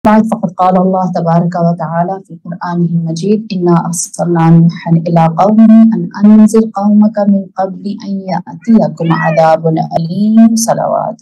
بعد فقد قال اللہ تبارک و تعالی فی قرآنہ المجید انا ارسلنا نوحا الی قومہ ان انذر قومک من قبل ان یأتیکم عذاب علیم صلوات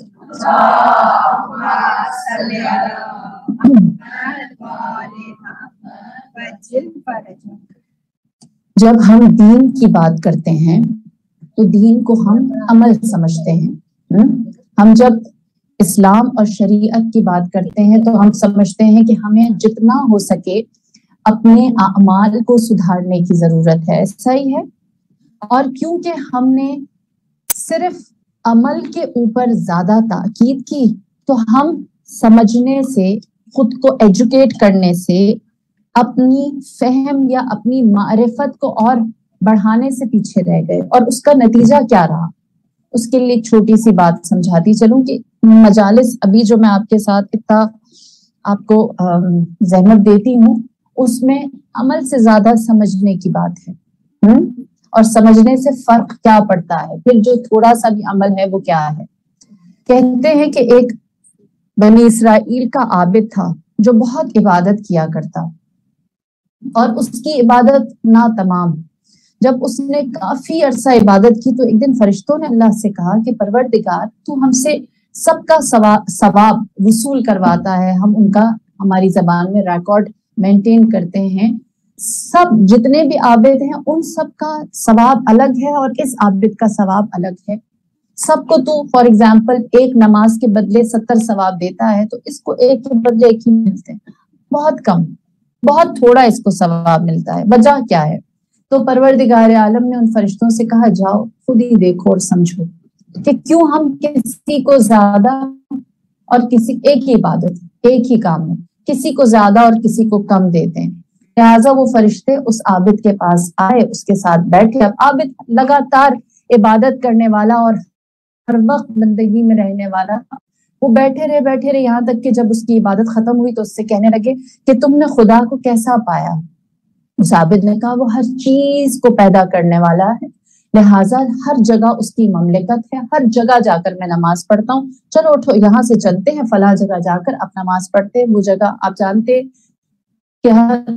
جب ہم دین کی بات کرتے ہیں تو دین کو ہم عمل سمجھتے ہیں. ہم جب اسلام اور شریعت کی بات کرتے ہیں تو ہم سمجھتے ہیں کہ ہمیں جتنا ہو سکے اپنے اعمال کو سدھارنے کی ضرورت ہے. صحیح ہے. اور کیونکہ ہم نے صرف عمل کے اوپر زیادہ تاکید کی تو ہم سمجھنے سے، خود کو ایجوکیٹ کرنے سے، اپنی فہم یا اپنی معرفت کو اور بڑھانے سے پیچھے رہ گئے. اور اس کا نتیجہ کیا رہا اس کے لیے ایک چھوٹی سی بات سمجھاتی چلوں کہ مجالس ابھی جو میں آپ کے ساتھ اتنا آپ کو زحمت دیتی ہوں اس میں عمل سے زیادہ سمجھنے کی بات ہے. اور سمجھنے سے فرق کیا پڑتا ہے، پھر جو تھوڑا سا بھی عمل ہے وہ کیا ہے. کہتے ہیں کہ ایک بنی اسرائیل کا عابد تھا جو بہت عبادت کیا کرتا اور اس کی عبادت نا تمام. جب اس نے کافی عرصہ عبادت کی تو ایک دن فرشتوں نے اللہ سے کہا کہ پروردگار تو ہم سے سب کا ثواب وصول کرواتا ہے، ہم ان کا ہماری زبان میں ریکارڈ مینٹین کرتے ہیں، سب جتنے بھی عابد ہیں ان سب کا ثواب الگ ہے اور اس عابد کا ثواب الگ ہے. سب کو تو فار ایگزامپل ایک نماز کے بدلے 70 ثواب دیتا ہے تو اس کو ایک کے بدلے ایک ہی ملتے ہیں، بہت کم، بہت تھوڑا اس کو ثواب ملتا ہے. وجہ کیا ہے؟ تو پروردگار عالم نے ان فرشتوں سے کہا جاؤ خود ہی دیکھو اور سمجھو کہ کیوں ہم کسی کو زیادہ اور کسی ایک ہی عبادت ایک ہی کام میں کسی کو زیادہ اور کسی کو کم دیتے ہیں. لہٰذا وہ فرشتے اس عابد کے پاس آئے، اس کے ساتھ بیٹھے. اب عابد لگاتار عبادت کرنے والا اور ہر وقت بندگی میں رہنے والا، وہ بیٹھے رہے یہاں تک کہ جب اس کی عبادت ختم ہوئی تو اس سے کہنے لگے کہ تم نے خدا کو کیسا پایا؟ اس عابد نے کہا وہ ہر چیز کو پیدا کرنے والا ہے، لہٰذا ہر جگہ اس کی مملکت ہے، ہر جگہ جا کر میں نماز پڑھتا ہوں. چلو اٹھو یہاں سے چلتے ہیں فلاں جگہ جا کر اب نماز پڑھتے ہیں. وہ جگہ آپ جانتے کہ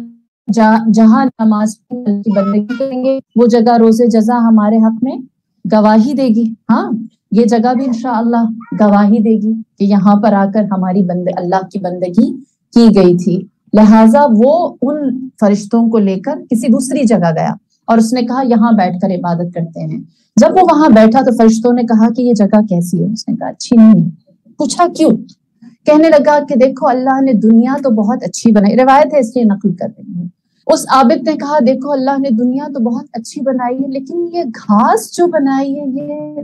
جہاں نماز کی بندگی کریں گے وہ جگہ روز جزا ہمارے حق میں گواہی دے گی. ہاں یہ جگہ بھی انشاءاللہ گواہی دے گی کہ یہاں پر آ کر ہماری اللہ کی بندگی کی گئی تھی. لہٰذا وہ ان فرشتوں کو لے کر کسی دوسری جگہ گیا اور اس نے کہا یہاں بیٹھ کر عبادت کرتے ہیں. جب وہ وہاں بیٹھا تو فرشتوں نے کہا کہ یہ جگہ کیسی ہے؟ اس نے کہا اچھی نہیں ہے. پوچھا کیوں؟ کہنے لگا کہ دیکھو اللہ نے دنیا تو بہت اچھی بنائی، روایت ہے اس لیے نقل کر رہی ہوں. اس عابد نے کہا دیکھو اللہ نے دنیا تو بہت اچھی بنائی ہے لیکن یہ گھاس جو بنائی ہے یہ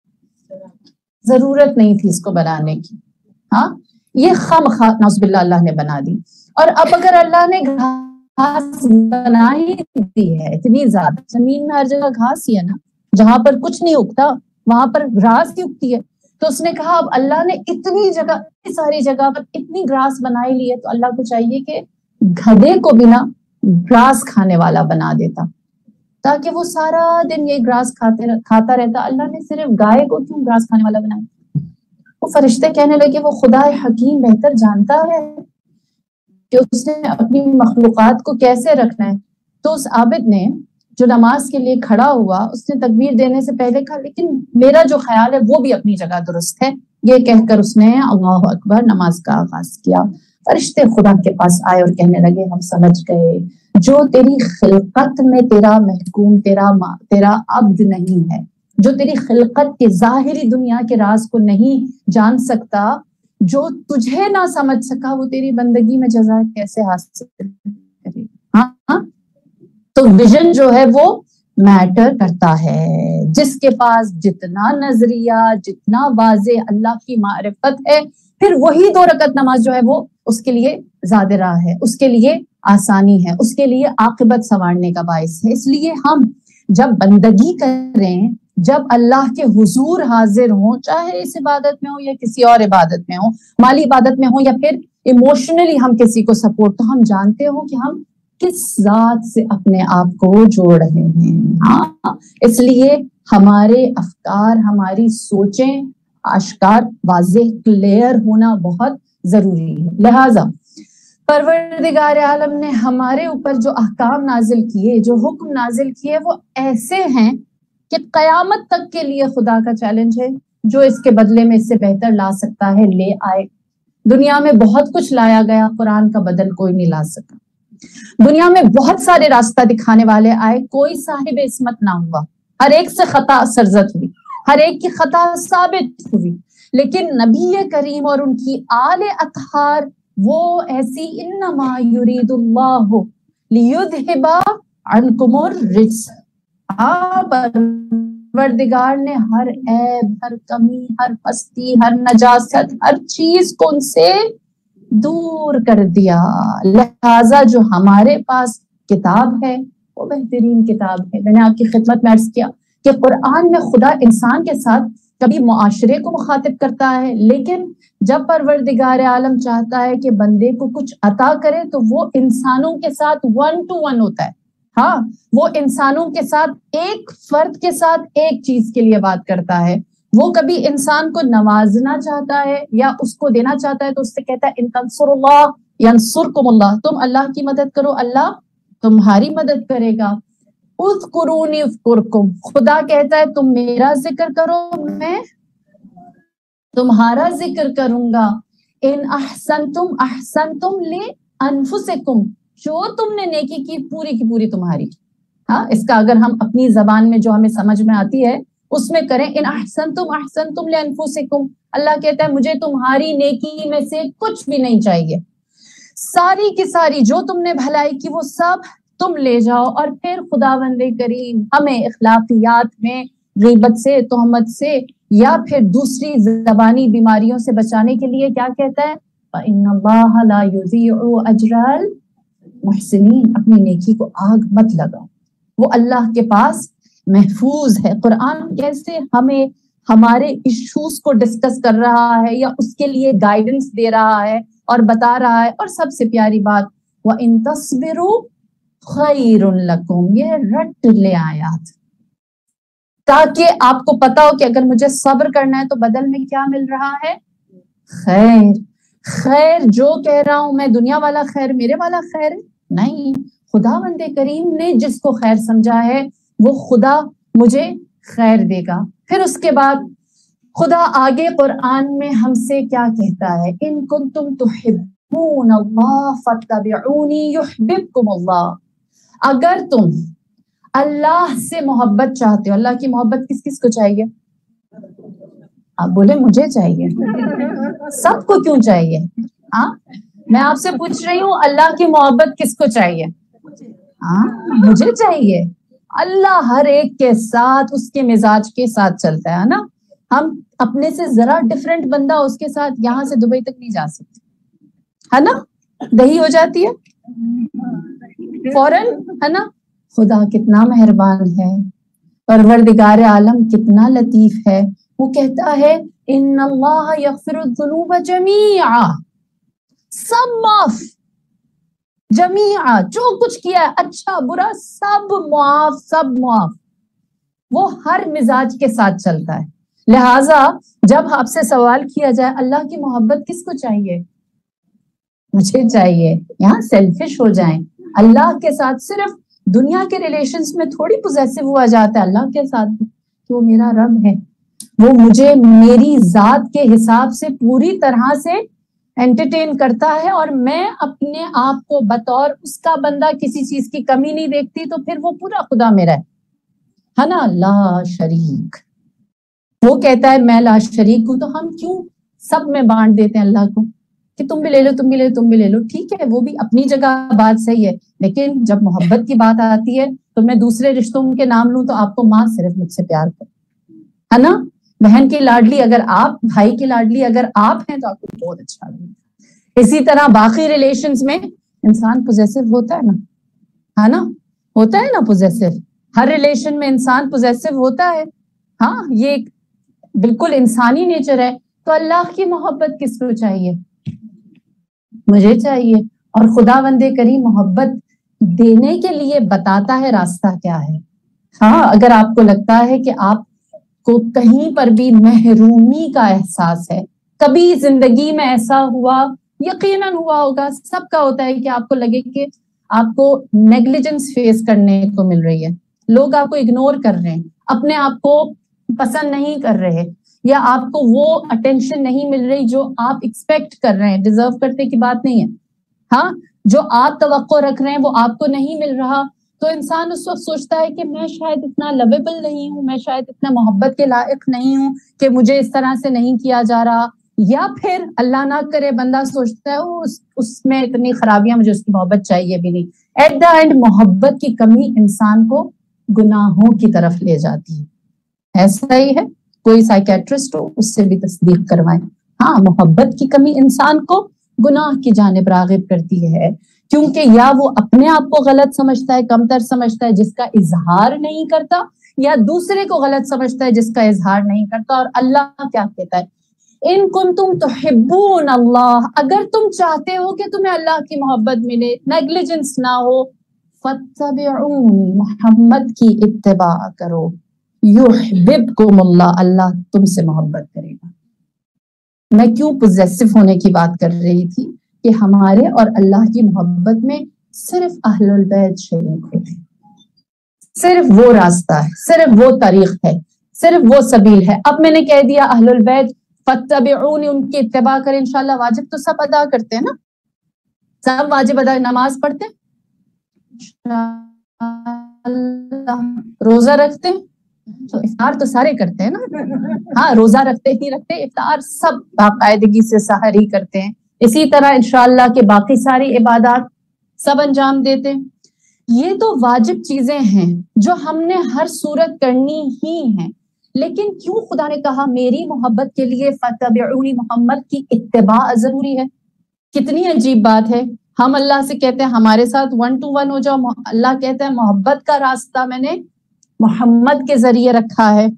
ضرورت نہیں تھی اس کو بنانے کی. ہاں یہ خواہ نعوذ باللہ اللہ نے بنا دی. اور اب اگر اللہ نے گھاس بنا ہی دی ہے اتنی زیادہ، زمین میں ہر جگہ گھاس ہی ہے نا، جہاں پر کچھ نہیں اگتا وہاں پر گھاس کی اگتی ہے. تو اس نے کہا اب اللہ نے اتنی جگہ اتنی ساری جگہ پر اتنی گھاس بنائی لی ہے تو اللہ کو چاہیے کہ گدھے کو بھی نا گھاس کھانے والا بنا دیتا تاکہ وہ سارا دن یہ گھاس کھاتا رہتا. اللہ نے صرف گائے کو کیوں گھاس کھانے والا بنایا؟ وہ فرشتے کہنے لگے وہ خدا حکیم بہتر جانتا ہے کہ اس نے اپنی مخلوقات کو کیسے رکھنا ہے. تو اس عابد نے جو نماز کے لیے کھڑا ہوا اس نے تکبیر دینے سے پہلے کہا لیکن میرا جو خیال ہے وہ بھی اپنی جگہ درست ہے. یہ کہہ کر اس نے اللہ اکبر نماز کا آغاز کیا. فرشتے خدا کے پاس آئے اور کہنے لگے ہم سمجھ گئے جو تیری خلقت میں تیرا محکوم تیرا عبد نہیں ہے، جو تیری خلقت کے ظاہری دنیا کے راز کو نہیں جان سکتا، جو تجھے نہ سمجھ سکا، وہ تیری بندگی میں جزا کیسے حاصل کرے. ہاں تو ویژن جو ہے وہ میٹر کرتا ہے. جس کے پاس جتنا نظریہ، جتنا واضح اللہ کی معرفت ہے، پھر وہی 2 رکعت نماز جو ہے وہ اس کے لیے زیادہ راہ ہے، اس کے لیے آسانی ہے، اس کے لیے عاقبت سنوارنے کا باعث ہے. اس لیے ہم جب بندگی کریں، جب اللہ کے حضور حاضر ہوں، چاہے اس عبادت میں ہو یا کسی اور عبادت میں ہو، مالی عبادت میں ہو یا پھر ایموشنلی ہم کسی کو سپورٹ، تو ہم جانتے ہوں کہ ہم کس ذات سے اپنے آپ کو جوڑ رہے ہیں. ہاں اس لیے ہمارے افکار، ہماری سوچیں آشکار، واضح، کلیئر ہونا بہت ضروری ہے. لہٰذا پروردگار عالم نے ہمارے اوپر جو احکام نازل کیے، جو حکم نازل کیے، وہ ایسے ہیں کہ قیامت تک کے لیے خدا کا چیلنج ہے، جو اس کے بدلے میں اس سے بہتر لا سکتا ہے لے آئے۔ دنیا میں بہت کچھ لایا گیا، قرآن کا بدل کوئی نہیں لا سکا۔ دنیا میں بہت سارے راستہ دکھانے والے آئے، کوئی صاحب عصمت نہ ہوا، ہر ایک سے خطا سرزد ہوئی، ہر ایک کی خطا ثابت ہوئی، لیکن نبی کریم اور ان کی آل اطہار وہ ایسی انما یرید اللہ لیذھب عنکم الرجس، پروردگار نے ہر عیب، ہر کمی، ہر پستی، ہر نجاست، ہر چیز کو ان سے دور کر دیا۔ لہذا جو ہمارے پاس کتاب ہے وہ بہترین کتاب ہے۔ میں نے آپ کی خدمت میں عرض کیا کہ قرآن میں خدا انسان کے ساتھ کبھی معاشرے کو مخاطب کرتا ہے، لیکن جب پروردگار عالم چاہتا ہے کہ بندے کو کچھ عطا کرے تو وہ انسانوں کے ساتھ 1 to 1 ہوتا ہے۔ ہاں، وہ انسانوں کے ساتھ، ایک فرد کے ساتھ ایک چیز کے لیے بات کرتا ہے۔ وہ کبھی انسان کو نوازنا چاہتا ہے یا اس کو دینا چاہتا ہے تو اس سے کہتا ہے ان تنصروا اللہ ینصرکم اللہ، تم اللہ کی مدد کرو اللہ تمہاری مدد کرے گا۔ اذکرونی اذکرکم، خدا کہتا ہے تم میرا ذکر کرو میں تمہارا ذکر کروں گا۔ ان احسنتم احسنتم لانفسکم، جو تم نے نیکی کی پوری کی پوری تمہاری۔ ہاں، اس کا اگر ہم اپنی زبان میں جو ہمیں سمجھ میں آتی ہے اس میں کریں، ان احسنتم احسنتم لانفسکم، اللہ کہتا ہے مجھے تمہاری نیکی میں سے کچھ بھی نہیں چاہیے، ساری کی ساری جو تم نے بھلائی کی وہ سب تم لے جاؤ۔ اور پھر خداوند کریم ہمیں اخلاقیات میں غیبت سے، تہمت سے یا پھر دوسری زبانی بیماریوں سے بچانے کے لیے کیا کہتا ہے؟ فَإِنَّ اللَّهَ لَا يُضِيعُ أَجْرَ الْمُحْسِنِينَ، اپنی نیکی کو آگ مت لگاؤ، وہ اللہ کے پاس محفوظ ہے۔ قرآن کیسے ہمیں ہمارے ایشوز کو ڈسکس کر رہا ہے یا اس کے لیے گائیڈنس دے رہا ہے اور بتا رہا ہے۔ اور سب سے پیاری بات وَإِن تَصْبِرُوا خَيْرٌ لَكُمْ، یہ رٹ لے آیات تاکہ آپ کو پتا ہو کہ اگر مجھے صبر کرنا ہے تو بدل میں کیا مل رہا ہے؟ خیر۔ خیر جو کہہ رہا ہوں میں، دنیا والا خیر میرے والا خیر نہیں، خداوند کریم نے جس کو خیر سمجھا ہے وہ خدا مجھے خیر دے گا۔ پھر اس کے بعد خدا آگے قرآن میں ہم سے کیا کہتا ہے؟ ان کنتم تحبون اللہ فاتبعونی یحببکم اللہ، اگر تم اللہ سے محبت چاہتے ہو، اللہ کی محبت کس کس کو چاہیے؟ آپ بولے مجھے چاہیے، سب کو کیوں چاہیے؟ ہاں، میں آپ سے پوچھ رہی ہوں اللہ کی محبت کس کو چاہیے؟ ہاں، مجھے چاہیے۔ اللہ ہر ایک کے ساتھ اس کے مزاج کے ساتھ چلتا ہے نا، ہم اپنے سے ذرا ڈفرینٹ بندہ اس کے ساتھ یہاں سے دبئی تک نہیں جا سکتے، ہے نا، دہی ہو جاتی ہے فوراً، ہے نا۔ خدا کتنا مہربان ہے، پروردگار عالم کتنا لطیف ہے، وہ کہتا ہے ان اللہ یغفر الذنوب جمیعا، سب معاف، جمیعا جو کچھ کیا ہے اچھا برا سب معاف، سب معاف، وہ ہر مزاج کے ساتھ چلتا ہے۔ لہٰذا جب آپ سے سوال کیا جائے اللہ کی محبت کس کو چاہیے؟ مجھے چاہیے، یہاں سیلفش ہو جائیں اللہ کے ساتھ، صرف دنیا کے ریلیشنز میں تھوڑی پوزیسو ہوا جاتا ہے، اللہ کے ساتھ بھی کہ وہ میرا رب ہے، وہ مجھے میری ذات کے حساب سے پوری طرح سے انٹرٹین کرتا ہے، اور میں اپنے آپ کو بطور اس کا بندہ کسی چیز کی کمی نہیں دیکھتی، تو پھر وہ پورا خدا میرا ہے نا، لا شریک۔ وہ کہتا ہے میں لا شریک ہوں، تو ہم کیوں سب میں بانٹ دیتے ہیں اللہ کو کہ تم بھی لے لو، تم بھی لے لو، تم بھی لے لو؟ ٹھیک ہے، وہ بھی اپنی جگہ بات صحیح ہے، لیکن جب محبت کی بات آتی ہے تو میں دوسرے رشتوں کے نام لوں تو آپ کو ماں صرف مجھ سے پیار کرے، ہے نا، بہن کی لاڈلی اگر آپ، بھائی کی لاڈلی اگر آپ ہیں تو آپ کو بہت اچھا لگے گا۔ اسی طرح باقی ریلیشنز میں انسان پوزیسو ہوتا ہے نا، ہے نا، ہوتا ہے نا پوزیسو، ہر ریلیشن میں انسان پوزیسو ہوتا ہے، ہاں، یہ بالکل انسانی نیچر ہے۔ تو اللہ کی محبت کس کو چاہیے؟ مجھے چاہیے۔ اور خداوند کریم محبت دینے کے لیے بتاتا ہے راستہ کیا ہے۔ ہاں، اگر آپ کو لگتا ہے کہ آپ کو کہیں پر بھی محرومی کا احساس ہے، کبھی زندگی میں ایسا ہوا یقیناً ہوا ہوگا، سب کا ہوتا ہے کہ آپ کو لگے کہ آپ کو نیگلیجنس فیس کرنے کو مل رہی ہے، لوگ آپ کو اگنور کر رہے ہیں، اپنے آپ کو پسند نہیں کر رہے، یا آپ کو وہ اٹینشن نہیں مل رہی جو آپ ایکسپیکٹ کر رہے ہیں، ڈیزرو کرتے کی بات نہیں ہے، ہاں جو آپ توقع رکھ رہے ہیں وہ آپ کو نہیں مل رہا، تو انسان اس وقت سوچتا ہے کہ میں شاید اتنا لویبل نہیں ہوں، میں شاید اتنا محبت کے لائق نہیں ہوں کہ مجھے اس طرح سے نہیں کیا جا رہا، یا پھر اللہ نہ کرے بندہ سوچتا ہے اس میں اتنی خرابیاں، مجھے اس کی محبت چاہیے بھی نہیں۔ ایٹ دا اینڈ محبت کی کمی انسان کو گناہوں کی طرف لے جاتی ہے، ایسا ہی ہے، کوئی سائیکیٹرسٹ ہو اس سے بھی تصدیق کروائیں، ہاں محبت کی کمی انسان کو گناہ کی جانب راغب کرتی ہے، کیونکہ یا وہ اپنے آپ کو غلط سمجھتا ہے، کمتر سمجھتا ہے جس کا اظہار نہیں کرتا، یا دوسرے کو غلط سمجھتا ہے جس کا اظہار نہیں کرتا۔ اور اللہ کیا کہتا ہے، ان کنتم تحبون اللہ، اگر تم چاہتے ہو کہ تمہیں اللہ کی محبت ملے، نیگلیجنس نہ ہو، فاتبعونی، محمد کی اتباع کرو، یحببکم اللہ، اللہ تم سے محبت کرے گا۔ میں کیوں پوزیسو ہونے کی بات کر رہی تھی کہ ہمارے اور اللہ کی محبت میں صرف اہل البیت شریک ہوتے، صرف وہ راستہ ہے، صرف وہ طریق ہے، صرف وہ سبیل ہے۔ اب میں نے کہہ دیا اہل البیت فاتبعونی، ان کی اتباع کریں، انشاءاللہ واجب تو سب ادا کرتے ہیں نا، سب واجب ادا، نماز پڑھتے ہیں، روزہ رکھتے ہیں، تو افطار تو سارے کرتے ہیں نا، ہاں روزہ رکھتے ہی رکھتے، افطار سب باقاعدگی سے سحری کرتے ہیں، اسی طرح انشاءاللہ کے باقی ساری عبادات سب انجام دیتے ہیں۔ یہ تو واجب چیزیں ہیں جو ہم نے ہر صورت کرنی ہی ہیں، لیکن کیوں خدا نے کہا میری محبت کے لیے فاتبعونی، محمد کی اتباع ضروری ہے؟ کتنی عجیب بات ہے، ہم اللہ سے کہتے ہیں ہمارے ساتھ 1 to 1 ہو جاؤ، اللہ کہتا ہے محبت کا راستہ میں نے محمد کے ذریعے رکھا ہے۔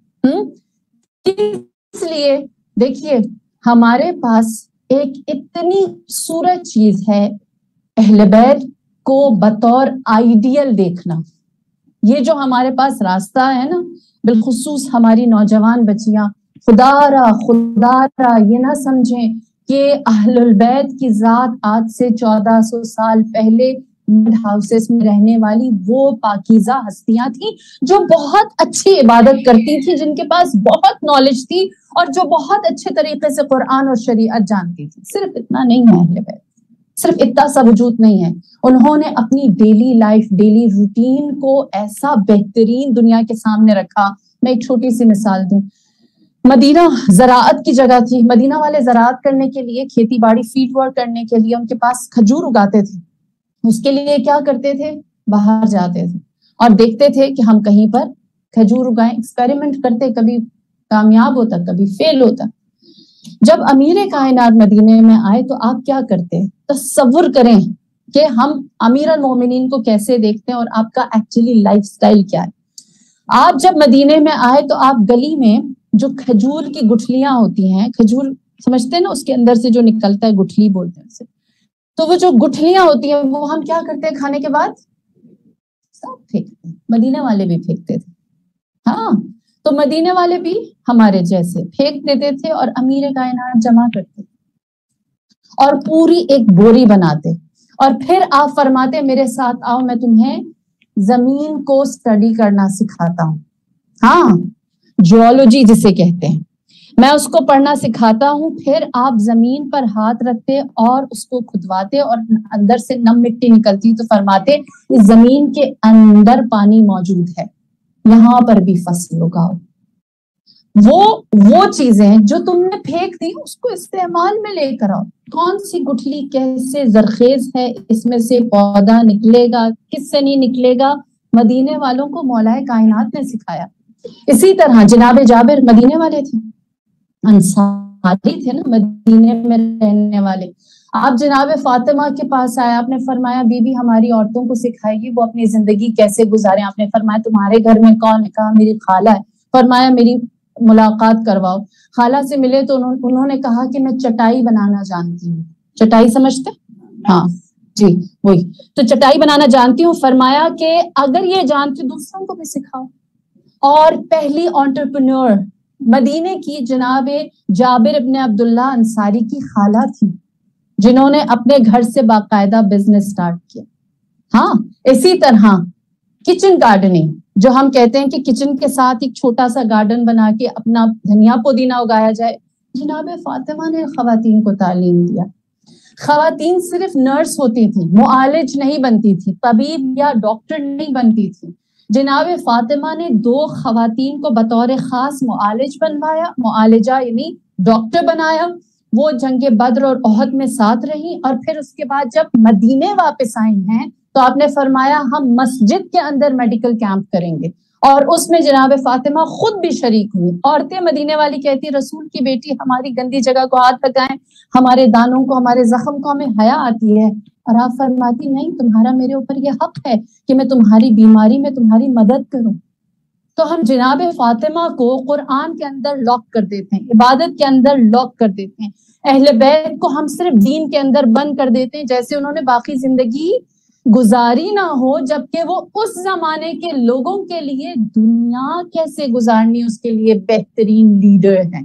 اس لیے دیکھیے ہمارے پاس ایک اتنی خوبصورت چیز ہے اہل بیت کو بطور آئیڈیل دیکھنا، یہ جو ہمارے پاس راستہ ہے نا، بالخصوص ہماری نوجوان بچیاں خدا را یہ نہ سمجھیں کہ اہل البیت کی ذات آج سے 1400 سال پہلے ہاؤسز میں رہنے والی وہ پاکیزہ ہستیاں تھیں جو بہت اچھی عبادت کرتی تھی، جن کے پاس بہت نالج تھی اور جو بہت اچھے طریقے سے قرآن اور شریعت جانتی تھی۔ صرف اتنا نہیں ہے اہل بیت، صرف اتنا سا وجود نہیں ہے، انہوں نے اپنی ڈیلی لائف، ڈیلی روٹین کو ایسا بہترین دنیا کے سامنے رکھا۔ میں ایک چھوٹی سی مثال دوں، مدینہ زراعت کی جگہ تھی، مدینہ والے زراعت کرنے کے لیے، کھیتی باڑی فیلڈ ورک کرنے کے لیے ان کے پاس کھجور اگاتے تھے، اس کے لیے کیا کرتے تھے، باہر جاتے تھے اور دیکھتے تھے کہ ہم کہیں پر کھجور اگائیں، ایکسپیریمنٹ کرتے، کبھی کامیاب ہوتا کبھی فیل ہوتا۔ جب امیر کائنات مدینے میں آئے تو آپ کیا کرتے، تصور کریں کہ ہم امیر المومنین کو کیسے دیکھتے ہیں اور آپ کا ایکچولی لائف سٹائل کیا ہے۔ آپ جب مدینے میں آئے تو آپ گلی میں جو کھجور کی گٹھلیاں ہوتی ہیں، کھجور سمجھتے ہیں نا، اس کے اندر سے جو نکلتا ہے گٹھلی بولتے ہیں اسے، تو وہ جو گٹھلیاں ہوتی ہیں وہ ہم کیا کرتے ہیں کھانے کے بعد، سب پھینکتے ہیں، مدینے والے بھی پھینکتے تھے، ہاں تو مدینے والے بھی ہمارے جیسے پھینک دیتے تھے اور امیر کائنات جمع کرتے اور پوری ایک بوری بناتے، اور پھر آپ فرماتے میرے ساتھ آؤ میں تمہیں زمین کو اسٹڈی کرنا سکھاتا ہوں، ہاں جیولوجی جسے کہتے ہیں، میں اس کو پڑھنا سکھاتا ہوں۔ پھر آپ زمین پر ہاتھ رکھتے اور اس کو کھدواتے اور اندر سے نم مٹی نکلتی تو فرماتے اس زمین کے اندر پانی موجود ہے، یہاں پر بھی فصل اگاؤ۔ وہ چیزیں جو تم نے پھینک دی اس کو استعمال میں لے کر آؤ، کون سی گٹھلی کیسے زرخیز ہے، اس میں سے پودا نکلے گا، کس سے نہیں نکلے گا، مدینے والوں کو مولا کائنات نے سکھایا۔ اسی طرح جناب جابر مدینے والے تھے، انصاری تھے نا، مدینے میں رہنے والے۔ آپ جناب فاطمہ کے پاس آئے، آپ نے فرمایا بی بی ہماری عورتوں کو سکھائے گی وہ اپنی زندگی کیسے گزاریں۔ آپ نے فرمایا تمہارے گھر میں کون ہے؟ کہا میری خالہ ہے۔ فرمایا میری ملاقات کرواؤ۔ خالہ سے ملے تو انہوں نے کہا کہ میں چٹائی بنانا جانتی ہوں۔ چٹائی سمجھتے؟ ہاں جی وہی، تو چٹائی بنانا جانتی ہوں۔ فرمایا کہ اگر یہ جانتی دوسروں کو بھی سکھاؤ۔ اور پہلی انٹرپرینور مدینے کی جناب جابر ابن عبداللہ انصاری کی خالہ تھی، جنہوں نے اپنے گھر سے باقاعدہ بزنس سٹارٹ کیا. ہاں اسی طرح کچن گارڈننگ، جو ہم کہتے ہیں کہ کچن کے ساتھ ایک چھوٹا سا گارڈن بنا کے اپنا دھنیا پودینہ اگایا جائے، جناب فاطمہ نے خواتین کو تعلیم دیا. خواتین صرف نرس ہوتی تھی، معالج نہیں بنتی تھی، طبیب یا ڈاکٹر نہیں بنتی تھی. جناب فاطمہ نے 2 خواتین کو بطور خاص معالج بنوایا، معالجہ یعنی ڈاکٹر بنایا. وہ جنگ بدر اور احد میں ساتھ رہی، اور پھر اس کے بعد جب مدینے واپس آئی ہیں تو آپ نے فرمایا ہم مسجد کے اندر میڈیکل کیمپ کریں گے، اور اس میں جناب فاطمہ خود بھی شریک ہوئی. عورتیں مدینے والی کہتی رسول کی بیٹی ہماری گندی جگہ کو ہاتھ لگائیں، ہمارے دانوں کو، ہمارے زخم کو، ہمیں حیا آتی ہے. اور آپ فرماتی نہیں، تمہارا میرے اوپر یہ حق ہے کہ میں تمہاری بیماری میں تمہاری مدد کروں. تو ہم جناب فاطمہ کو قرآن کے اندر لاک کر دیتے ہیں، عبادت کے اندر لاک کر دیتے ہیں. اہل بیت کو ہم صرف دین کے اندر بند کر دیتے ہیں، جیسے انہوں نے باقی زندگی گزاری نہ ہو، جبکہ وہ اس زمانے کے لوگوں کے لیے دنیا کیسے گزارنی اس کے لیے بہترین لیڈر ہیں.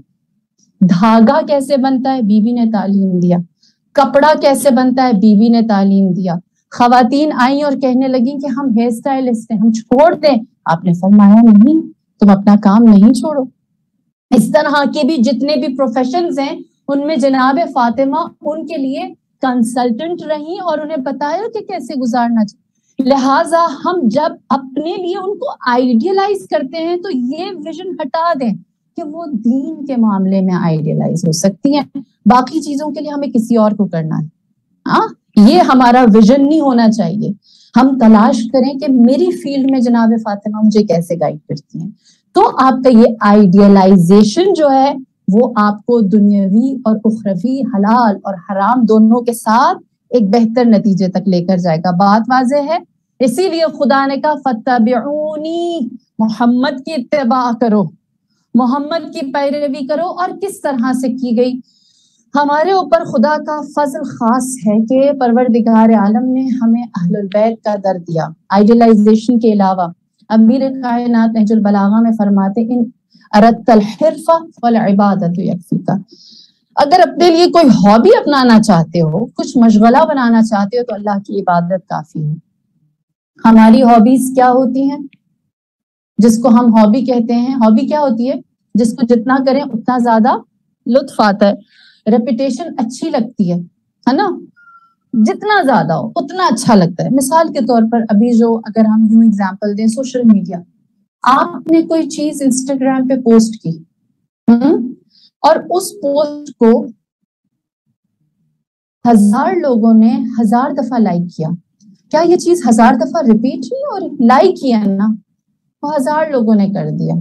دھاگا کیسے بنتا ہے بیوی نے تعلیم دیا، کپڑا کیسے بنتا ہے بیوی نے تعلیم دیا. خواتین آئیں اور کہنے لگیں کہ ہم ہیئر اسٹائلسٹ ہیں، ہم چھوڑ دیں. آپ نے فرمایا نہیں، تم اپنا کام نہیں چھوڑو. اس طرح کے بھی جتنے بھی پروفیشنز ہیں ان میں جناب فاطمہ ان کے لیے کنسلٹنٹ رہی اور انہیں بتایا کہ کیسے گزارنا چاہیے. لہٰذا ہم جب اپنے لیے ان کو آئیڈیلائز کرتے ہیں تو یہ ویژن ہٹا دیں کہ وہ دین کے معاملے میں آئیڈیلائز ہو سکتی ہیں، باقی چیزوں کے لیے ہمیں کسی اور کو کرنا ہے. ہاں یہ ہمارا ویژن نہیں ہونا چاہیے. ہم تلاش کریں کہ میری فیلڈ میں جناب فاطمہ مجھے کیسے گائیڈ کرتی ہیں. تو آپ کا یہ آئیڈیلائزیشن جو ہے وہ آپ کو دنیاوی اور اخروی، حلال اور حرام دونوں کے ساتھ ایک بہتر نتیجے تک لے کر جائے گا. بات واضح ہے. اسی لیے خدا نے کہا فتبعونی، محمد کی اتباع کرو، محمد کی پیروی کرو. اور کس طرح سے کی گئی؟ ہمارے اوپر خدا کا فضل خاص ہے کہ پروردگار عالم نے ہمیں اہل البیت کا در دیا آئیڈیلائزیشن کے علاوہ. امیر کائنات نہج البلاغہ میں فرماتے ان اردت الحرف والعبادت یکفیک. اگر اپنے لیے کوئی ہابی اپنانا چاہتے ہو، کچھ مشغلہ بنانا چاہتے ہو تو اللہ کی عبادت کافی ہے. ہماری ہابیز کیا ہوتی ہیں جس کو ہم ہابی کہتے ہیں؟ ہابی کیا ہوتی ہے؟ جس کو جتنا کریں اتنا زیادہ لطف آتا ہے، ریپیٹیشن اچھی لگتی ہے نا، جتنا زیادہ ہو اتنا اچھا لگتا ہے. مثال کے طور پر ابھی جو اگر ہم یوں ایگزامپل دیں، سوشل میڈیا، آپ نے کوئی چیز انسٹاگرام پہ پوسٹ کی اور اس پوسٹ کو 1000 لوگوں نے 1000 دفعہ لائک کیا. کیا یہ چیز 1000 دفعہ ریپیٹ نہیں ہو رہی؟ لائک کیا نا، وہ 1000 لوگوں نے کر دیا.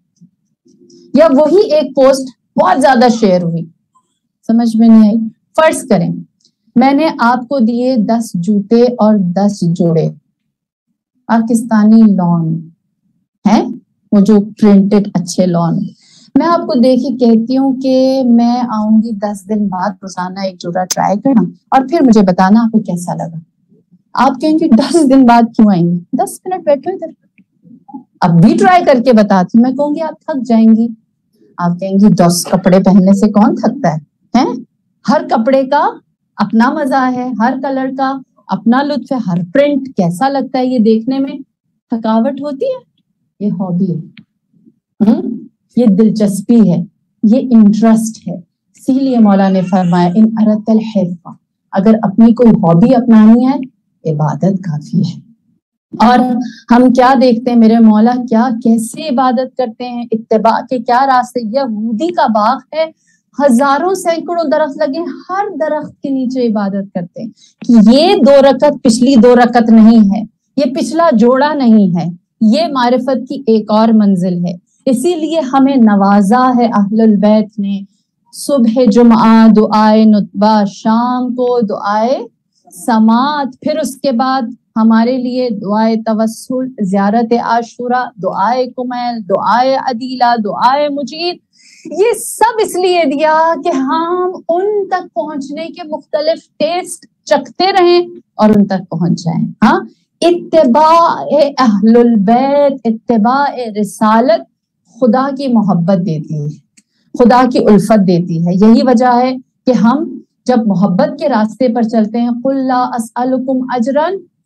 یا وہی ایک پوسٹ بہت زیادہ شیئر ہوئی، سمجھ میں نہیں آئی. فرض کریں میں نے آپ کو دیے 10 جوتے اور 10 جوڑے پاکستانی لون ہیں، وہ جو پرنٹڈ اچھے لون. میں آپ کو دیکھی کہتی ہوں کہ میں آؤں گی 10 دن بعد روزانہ ایک جوڑا ٹرائی کرنا اور پھر مجھے بتانا آپ کو کیسا لگا. آپ کہیں گے 10 دن بعد کیوں آئیں گے؟ 10 منٹ بیٹھو ادھر، اب بھی ٹرائی کر کے بتاتی ہوں. میں کہوں گی آپ تھک جائیں گی. آپ کہیں گی 10 کپڑے پہننے سے کون تھکتا ہے؟ ہر کپڑے کا اپنا مزہ ہے، ہر کلر کا اپنا لطف ہے، ہر پرنٹ کیسا لگتا ہے یہ دیکھنے میں. تھکاوٹ ہوتی ہے؟ یہ ہابی ہے، یہ دلچسپی ہے، یہ انٹرسٹ ہے. اسی لیے مولا نے فرمایا ان اردت الحرف، اگر اپنی کوئی ہابی اپنانی ہے عبادت کافی ہے. اور ہم کیا دیکھتے ہیں میرے مولا کیا کیسے عبادت کرتے ہیں، اتباع کے کیا راستے. یہودی کا باغ ہے، ہزاروں سینکڑوں درخت لگے، ہر درخت کے نیچے عبادت کرتے ہیں کہ یہ 2 رکعت پچھلی 2 رکعت نہیں ہے، یہ پچھلا جوڑا نہیں ہے، یہ معرفت کی ایک اور منزل ہے. اسی لیے ہمیں نوازا ہے اہل البیت نے. صبح جمعہ دعائے نطبہ، شام کو دعائے سماعت، پھر اس کے بعد ہمارے لیے دعائے توسل، زیارت عاشورہ، دعائے کمیل، دعائے عدیلہ، دعائے مجید. یہ سب اس لیے دیا کہ ہم ان تک پہنچنے کے مختلف ٹیسٹ چکھتے رہیں اور ان تک پہنچ جائیں. ہاں اتباع اہل البیت، اتباع رسالت خدا کی محبت دیتی ہے، خدا کی الفت دیتی ہے. یہی وجہ ہے کہ ہم جب محبت کے راستے پر چلتے ہیں قل لا اسألکم اجرا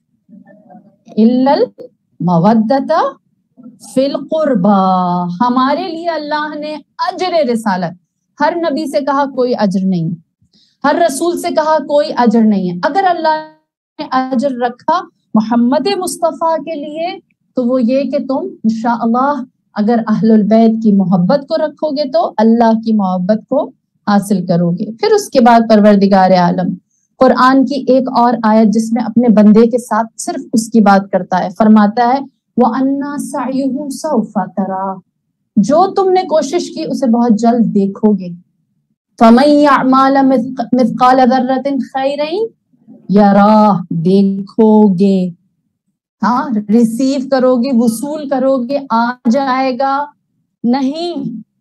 الا المودۃ فی القربى، ہمارے لیے اللہ نے اجر رسالت، ہر نبی سے کہا کوئی اجر نہیں، ہر رسول سے کہا کوئی اجر نہیں ہے، اگر اللہ نے اجر رکھا محمد مصطفیٰ کے لیے تو وہ یہ کہ تم انشاءاللہ اگر اہل البیت کی محبت کو رکھو گے تو اللہ کی محبت کو حاصل کرو گے۔ پھر اس کے بعد پروردگار عالم قرآن کی ایک اور آیت جس میں اپنے بندے کے ساتھ صرف اس کی بات کرتا ہے، فرماتا ہے وَأَنَّا سَعْيُهُ سَوْفَ تَرَىٰ، جو تم نے کوشش کی اسے بہت جلد دیکھو گے۔ فَمَن يَعْمَلْ مِثْقَالَ ذَرَّةٍ خَيْرًا يَرَىٰ، دیکھو گے، ہاں ریسیو کرو گے، وصول کرو گے، آ جائے گا نہیں،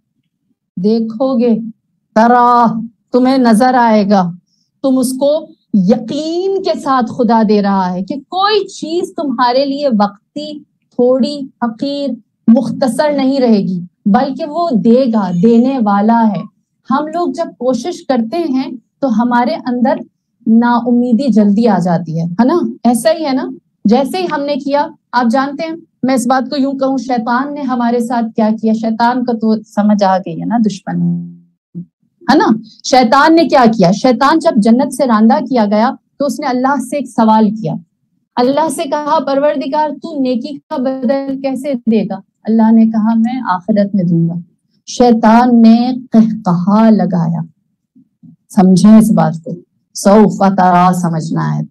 دیکھو گے، ترا تمہیں نظر آئے گا، تم اس کو یقین کے ساتھ خدا دے رہا ہے کہ کوئی چیز تمہارے لیے وقتی، تھوڑی، حقیر، مختصر نہیں رہے گی، بلکہ وہ دے گا، دینے والا ہے۔ ہم لوگ جب کوشش کرتے ہیں تو ہمارے اندر نا امیدی جلدی آ جاتی ہے نا، ایسا ہی ہے نا، جیسے ہی ہم نے کیا، آپ جانتے ہیں میں اس بات کو یوں کہوں شیطان نے ہمارے ساتھ کیا کیا، شیطان کا تو سمجھ آ گئی ہے نا، دشمن ہے نا، شیطان نے کیا کیا، شیطان جب جنت سے راندہ کیا گیا تو اس نے اللہ سے ایک سوال کیا، اللہ سے کہا پروردگار تو نیکی کا بدل کیسے دے گا؟ اللہ نے کہا میں آخرت میں دوں گا۔ شیطان نے قہقہا لگایا، سمجھیں اس بات کو، سوف ترا سمجھنا ہے،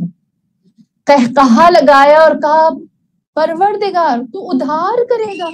قہقہا لگایا اور کہا پروردگار تو ادھار کرے گا،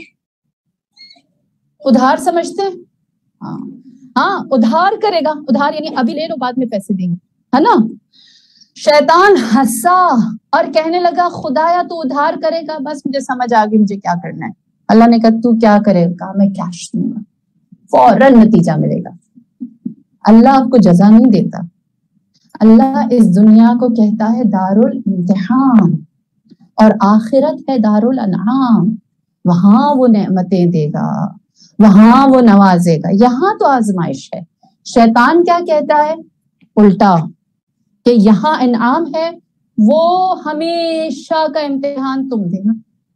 ادھار سمجھتے ہیں؟ ہاں ادھار کرے گا، ادھار یعنی ابھی لے لو بعد میں پیسے دیں گے، ہے نا۔ شیطان ہنسا اور کہنے لگا خدایا تو ادھار کرے گا، بس مجھے سمجھ آ گئی مجھے کیا کرنا ہے۔ اللہ نے کہا تو کیا کرے گا؟ میں کیش دوں گا، فوراً نتیجہ ملے گا۔ اللہ آپ کو جزا نہیں دیتا، اللہ اس دنیا کو کہتا ہے دار الامتحان اور آخرت ہے دار الانعام، وہاں وہ نعمتیں دے گا، وہاں وہ نوازے گا، یہاں تو آزمائش ہے۔ شیطان کیا کہتا ہے؟ الٹا، کہ یہاں انعام ہے، وہ ہمیشہ کا امتحان تم دینا،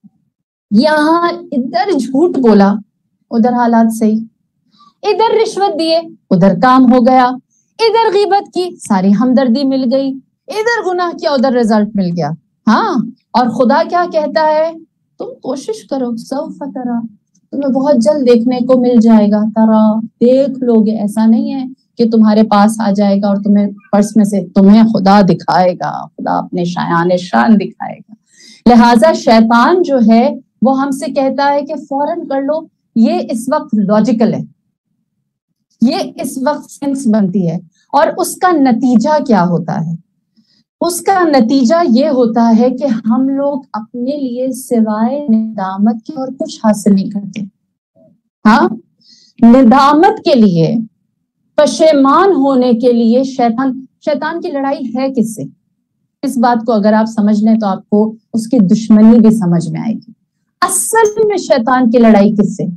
یہاں ادھر جھوٹ بولا ادھر حالات صحیح، ادھر رشوت دیے ادھر کام ہو گیا، ادھر غیبت کی ساری ہمدردی مل گئی، ادھر گناہ کیا ادھر رزلٹ مل گیا۔ ہاں، اور خدا کیا کہتا ہے؟ تم کوشش کرو، سوف ترا، تمہیں بہت جلد دیکھنے کو مل جائے گا، ترا دیکھ لو گے، ایسا نہیں ہے کہ تمہارے پاس آ جائے گا اور تمہیں پرس میں سے تمہیں خدا دکھائے گا، خدا اپنے شان دکھائے گا۔ لہٰذا شیطان جو ہے وہ ہم سے کہتا ہے کہ فوراً کر لو، یہ اس وقت لاجیکل ہے، یہ اس وقت سینس بنتی ہے، اور اس کا نتیجہ کیا ہوتا ہے؟ اس کا نتیجہ یہ ہوتا ہے کہ ہم لوگ اپنے لیے سوائے ندامت کے اور کچھ حاصل نہیں کرتے۔ ہاں، ندامت کے لیے، پشیمان ہونے کے لیے شیطان کی لڑائی ہے کس سے؟ اس بات کو اگر آپ سمجھ لیں تو آپ کو اس کی دشمنی بھی سمجھ میں آئے گی۔ اصل میں شیطان کی لڑائی کس سے؟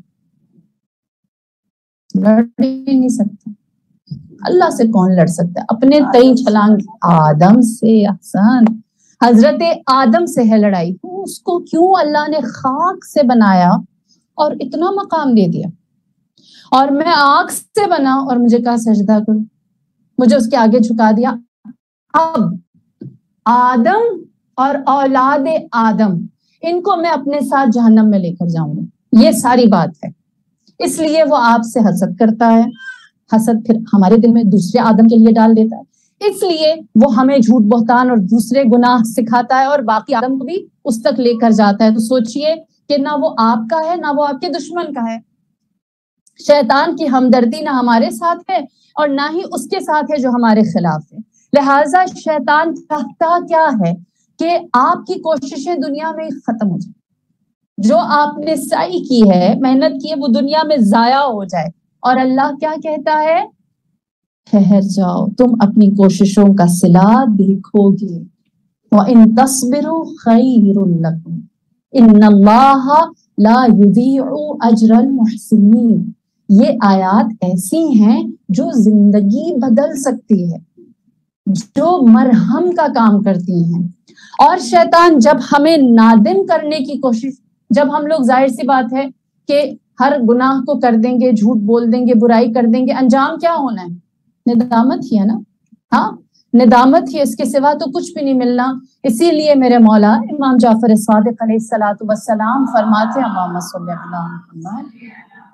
لڑ ہی نہیں سکتا، اللہ سے کون لڑ سکتا ہے؟ اپنے تئیں چھلانگ، آدم سے، احسان، حضرت آدم سے ہے لڑائی، اس کو کیوں اللہ نے خاک سے بنایا اور اتنا مقام دے دیا، اور میں آگ سے بنا اور مجھے کہا سجدہ کرو، مجھے اس کے آگے جھکا دیا۔ اب آدم اور اولاد آدم ان کو میں اپنے ساتھ جہنم میں لے کر جاؤں گا، یہ ساری بات ہے۔ اس لیے وہ آپ سے حسد کرتا ہے، حسد پھر ہمارے دل میں دوسرے آدم کے لیے ڈال دیتا ہے، اس لیے وہ ہمیں جھوٹ بہتان اور دوسرے گناہ سکھاتا ہے اور باقی آدم کو بھی اس تک لے کر جاتا ہے۔ تو سوچئے کہ نہ وہ آپ کا ہے نہ وہ آپ کے دشمن کا ہے، شیطان کی ہمدردی نہ ہمارے ساتھ ہے اور نہ ہی اس کے ساتھ ہے جو ہمارے خلاف ہے۔ لہٰذا شیطان چاہتا کیا ہے کہ آپ کی کوششیں دنیا میں ختم ہو جائیں، جو آپ نے سعی کی ہے، محنت کی ہے، وہ دنیا میں ضائع ہو جائے، اور اللہ کیا کہتا ہے؟ ٹھہر جاؤ، تم اپنی کوششوں کا صلہ دیکھو گے۔ وَإِن تَصْبِرُوا خَيْرٌ لَكُمْ إِنَّ اللَّهَ لَا يُضِيعُ أَجْرَ الْمُحْسِنِينَ۔ یہ آیات ایسی ہیں جو زندگی بدل سکتی ہے، جو مرہم کا کام کرتی ہیں. اور شیطان جب ہمیں نادم کرنے کی کوشش، جب ہم لوگ ظاہر سی بات ہے کہ ہر گناہ کو کر دیں گے، جھوٹ بول دیں گے، برائی کر دیں گے، انجام کیا ہونا ہے؟ ندامت ہی ہے نا. ہاں ندامت ہی، اس کے سوا تو کچھ بھی نہیں ملنا. اسی لیے میرے مولا امام جعفر صادق علیہ الصلوۃ والسلام فرماتے ہیں، اللہم صلی علی محمد،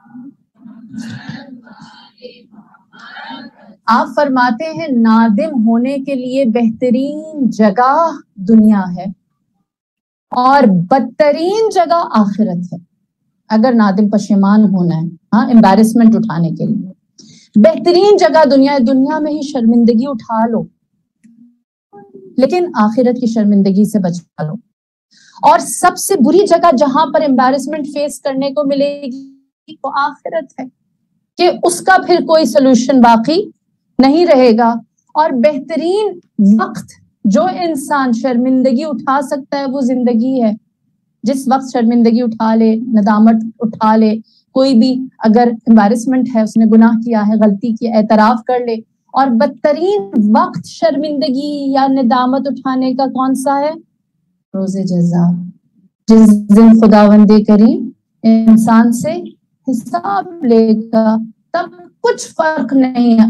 آپ فرماتے ہیں نادم ہونے کے لیے بہترین جگہ دنیا ہے اور بدترین جگہ آخرت ہے. اگر نادم پشیمان ہونا ہے، ہاں امبیرسمنٹ اٹھانے کے لیے بہترین جگہ دنیا ہے. دنیا میں ہی شرمندگی اٹھا لو لیکن آخرت کی شرمندگی سے بچا لو. اور سب سے بری جگہ جہاں پر امبیرسمنٹ فیس کرنے کو ملے گی وہ آخرت ہے، کہ اس کا پھر کوئی سلوشن باقی نہیں رہے گا. اور بہترین وقت جو انسان شرمندگی اٹھا سکتا ہے وہ زندگی ہے. جس وقت شرمندگی اٹھا لے، ندامت اٹھا لے، کوئی بھی اگر امبیرسمنٹ ہے، اس نے گناہ کیا ہے، غلطی کی، اعتراف کر لے. اور بدترین وقت شرمندگی یا ندامت اٹھانے کا کون سا ہے؟ روز جزا، جس دن خداوند کریم انسان سے حساب لے گا. تب کچھ فرق نہیں ہے،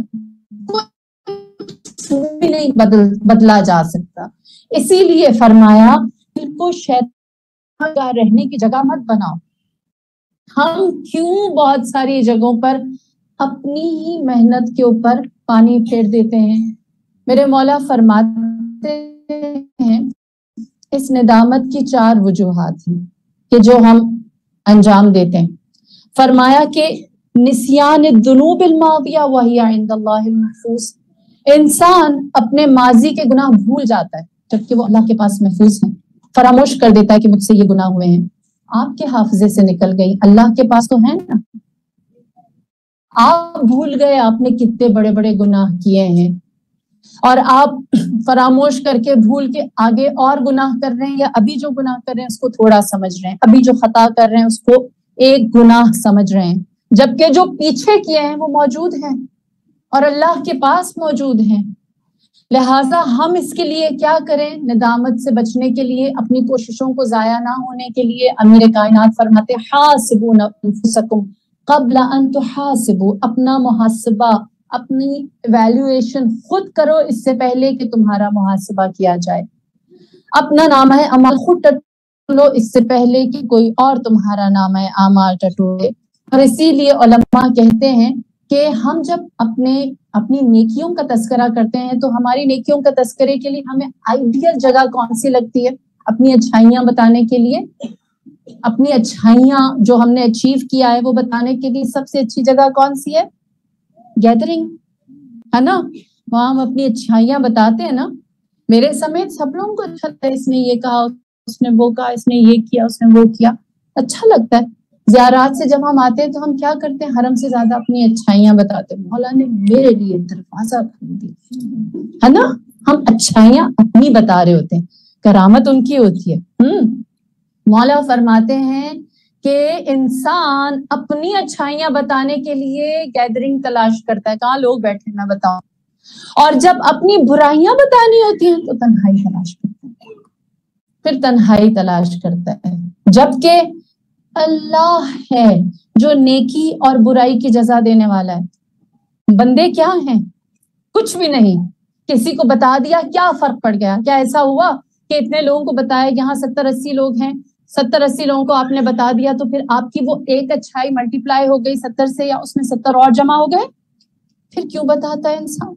کچھ بھی نہیں بدلا جا سکتا. اسی لیے فرمایا دل کو شیطان کا رہنے کی جگہ مت بناؤ. ہم کیوں بہت ساری جگہوں پر اپنی ہی محنت کے اوپر پانی پھیر دیتے ہیں. میرے مولا فرماتے ہیں اس ندامت کی 4 وجوہات ہیں کہ جو ہم انجام دیتے ہیں. فرمایا کہ نسیان الذنوب الماضیہ وہی عند اللہ المحفوظ. انسان اپنے ماضی کے گناہ بھول جاتا ہے جبکہ وہ اللہ کے پاس محفوظ ہیں. فراموش کر دیتا ہے کہ مجھ سے یہ گناہ ہوئے ہیں. آپ کے حافظے سے نکل گئی، اللہ کے پاس تو ہے نا. آپ بھول گئے آپ نے کتنے بڑے بڑے گناہ کیے ہیں اور آپ فراموش کر کے بھول کے آگے اور گناہ کر رہے ہیں، یا ابھی جو گناہ کر رہے ہیں اس کو تھوڑا سمجھ رہے ہیں، ابھی جو خطا کر رہے ہیں اس کو ایک گناہ سمجھ رہے ہیں، جبکہ جو پیچھے کیے ہیں وہ موجود ہیں اور اللہ کے پاس موجود ہیں. لہٰذا ہم اس کے لیے کیا کریں؟ ندامت سے بچنے کے لیے، اپنی کوششوں کو ضائع نہ ہونے کے لیے امیر کائنات فرماتے حاسبون انفسکم قبل ان تحاسبوا. اپنا محاسبہ، اپنی ایویلویشن خود کرو اس سے پہلے کہ تمہارا محاسبہ کیا جائے. اپنا نامہ اعمال خود ٹٹولو اس سے پہلے کہ کوئی اور تمہارا نامہ اعمال ٹٹولے. اور اسی لیے علماء کہتے ہیں کہ ہم جب اپنی نیکیوں کا تذکرہ کرتے ہیں تو ہماری نیکیوں کا تذکرے کے لیے ہمیں آئیڈیل جگہ کون سی لگتی ہے اپنی اچھائیاں بتانے کے لیے؟ اپنی اچھائیاں جو ہم نے اچیو کیا ہے وہ بتانے کے لیے سب سے اچھی جگہ کون سی ہے؟ گیدرنگ ہے نا. وہاں ہم اپنی اچھائیاں بتاتے ہیں نا. میرے سمیت سب لوگوں کو اچھا لگتا ہے، اس نے یہ کہا، اس نے وہ کہا، اس نے یہ کیا، اس نے وہ کیا، اچھا لگتا ہے. زیارات سے جب ہم آتے ہیں تو ہم کیا کرتے ہیں؟ حرم سے زیادہ اپنی اچھائیاں بتاتے ہیں. مولا نے میرے لیے دروازہ کھول دیا ہے نا. ہم اچھائیاں اپنی بتا رہے ہوتے ہیں، کرامت ان کی ہوتی ہے. مولا فرماتے ہیں کہ انسان اپنی اچھائیاں بتانے کے لیے گیدرنگ تلاش کرتا ہے، کہاں لوگ بیٹھے میں بتاؤں. اور جب اپنی برائیاں بتانی ہوتی ہیں تو تنہائی تلاش کرتا ہے، پھر تنہائی تلاش کرتا ہے. جبکہ اللہ ہے جو نیکی اور برائی کی جزا دینے والا ہے. بندے کیا ہیں؟ کچھ بھی نہیں. کسی کو بتا دیا، کیا فرق پڑ گیا؟ کیا ایسا ہوا کہ اتنے لوگوں کو بتایا، یہاں 70-80 لوگ ہیں، 70-80 لوگوں کو آپ نے بتا دیا تو پھر آپ کی وہ ایک اچھائی ملٹی پلائی ہو گئی 70 سے، یا اس میں 70 اور جمع ہو گئے؟ پھر کیوں بتاتا ہے انسان؟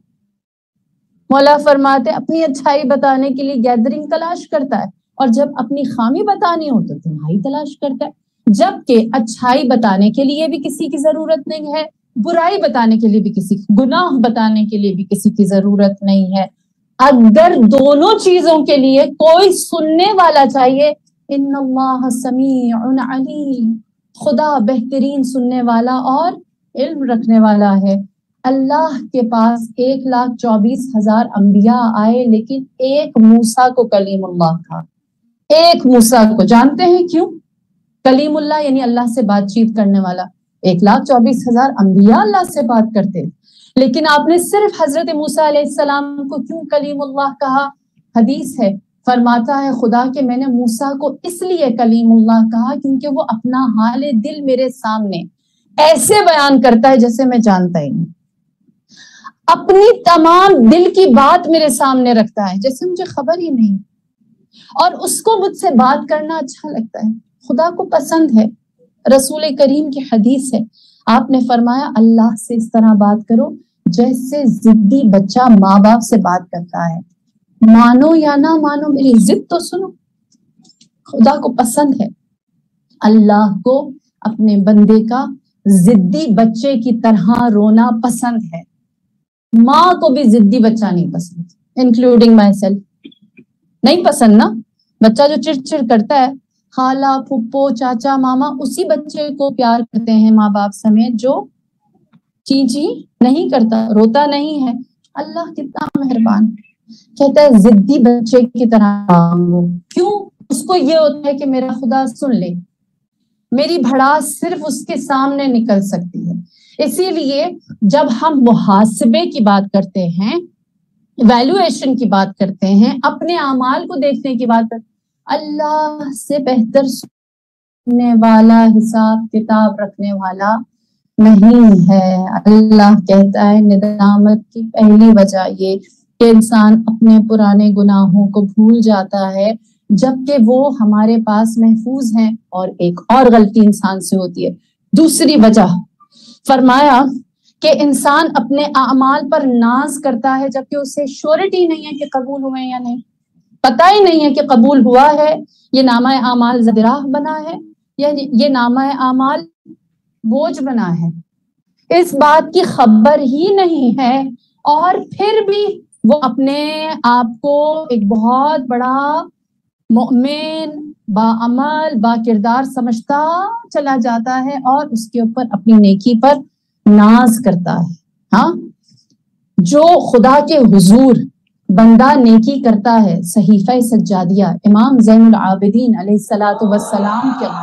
مولا فرماتے اپنی اچھائی بتانے کے لیے گیدرنگ تلاش کرتا ہے، اور جب اپنی خامی بتانی ہو تو تنہائی تلاش کرتا ہے. جبکہ اچھائی بتانے کے لیے بھی کسی کی ضرورت نہیں ہے، برائی بتانے کے لیے بھی گناہ بتانے کے لیے بھی کسی کی ضرورت نہیں ہے. اگر دونوں چیزوں کے لیے کوئی سننے والا چاہیے، ان اللہ سمیع علیم، خدا بہترین سننے والا اور علم رکھنے والا ہے. اللہ کے پاس 1,24,000 انبیاء آئے لیکن ایک موسیٰ کو کلیم اللہ تھا. ایک موسیٰ کو. جانتے ہیں کیوں؟ کلیم اللہ یعنی اللہ سے بات چیت کرنے والا. 1,24,000 انبیاء اللہ سے بات کرتے تھے، لیکن آپ نے صرف حضرت موسیٰ علیہ السلام کو کیوں کلیم اللہ کہا؟ حدیث ہے، فرماتا ہے خدا کہ میں نے موسیٰ کو اس لیے کلیم اللہ کہا کیونکہ وہ اپنا حال دل میرے سامنے ایسے بیان کرتا ہے جیسے میں جانتا ہی نہیں، اپنی تمام دل کی بات میرے سامنے رکھتا ہے جیسے مجھے خبر ہی نہیں، اور اس کو مجھ سے بات کرنا اچھا لگتا ہے، خدا کو پسند ہے۔ رسول کریم کی حدیث ہے، آپ نے فرمایا اللہ سے اس طرح بات کرو جیسے ضدی بچہ ماں باپ سے بات کرتا ہے، مانو یا نہ مانو میری ضد تو سنو۔ خدا کو پسند ہے، اللہ کو اپنے بندے کا ضدی بچے کی طرح رونا پسند ہے، ماں کو بھی ضدی بچہ نہیں پسند، انکلوڈنگ مائی سیلف، نہیں پسند نا۔ بچہ جو چڑ چڑ کرتا ہے، خالہ پھپھو چاچا ماما اسی بچے کو پیار کرتے ہیں ماں باپ سمیت جو چی چی نہیں کرتا، روتا نہیں ہے۔ اللہ کتنا مہربان، کہتا ہے ضدی بچے کی طرح مانگو، کیوں؟ اس کو یہ ہوتا ہے کہ میرا خدا سن لے، میری بھڑاس صرف اس کے سامنے نکل سکتی ہے۔ اسی لیے جب ہم محاسبے کی بات کرتے ہیں، ایویلویشن کی بات کرتے ہیں، اپنے اعمال کو دیکھنے کی بات کرتے ہیں، اللہ سے بہتر سننے والا، حساب کتاب رکھنے والا نہیں ہے۔ اللہ کہتا ہے ندامت کی پہلی وجہ یہ کہ انسان اپنے پرانے گناہوں کو بھول جاتا ہے جبکہ وہ ہمارے پاس محفوظ ہیں، اور ایک اور غلطی انسان سے ہوتی ہے۔ دوسری وجہ فرمایا کہ انسان اپنے اعمال پر ناز کرتا ہے جبکہ اسے شیورٹی نہیں ہے کہ قبول ہوئے یا نہیں، پتہ ہی نہیں ہے کہ قبول ہوا ہے، یہ نامہ اعمال زدراہ بنا ہے یا یہ نامہ اعمال بوجھ بنا ہے، اس بات کی خبر ہی نہیں ہے، اور پھر بھی وہ اپنے آپ کو ایک بہت بڑا مومن، باعمل، با کردار سمجھتا چلا جاتا ہے اور اس کے اوپر اپنی نیکی پر ناز کرتا ہے۔ ہاں، جو خدا کے حضور بندہ نیکی کرتا ہے، صحیفہ سجادیہ امام زین العابدین علیہ الصلوۃ والسلام کے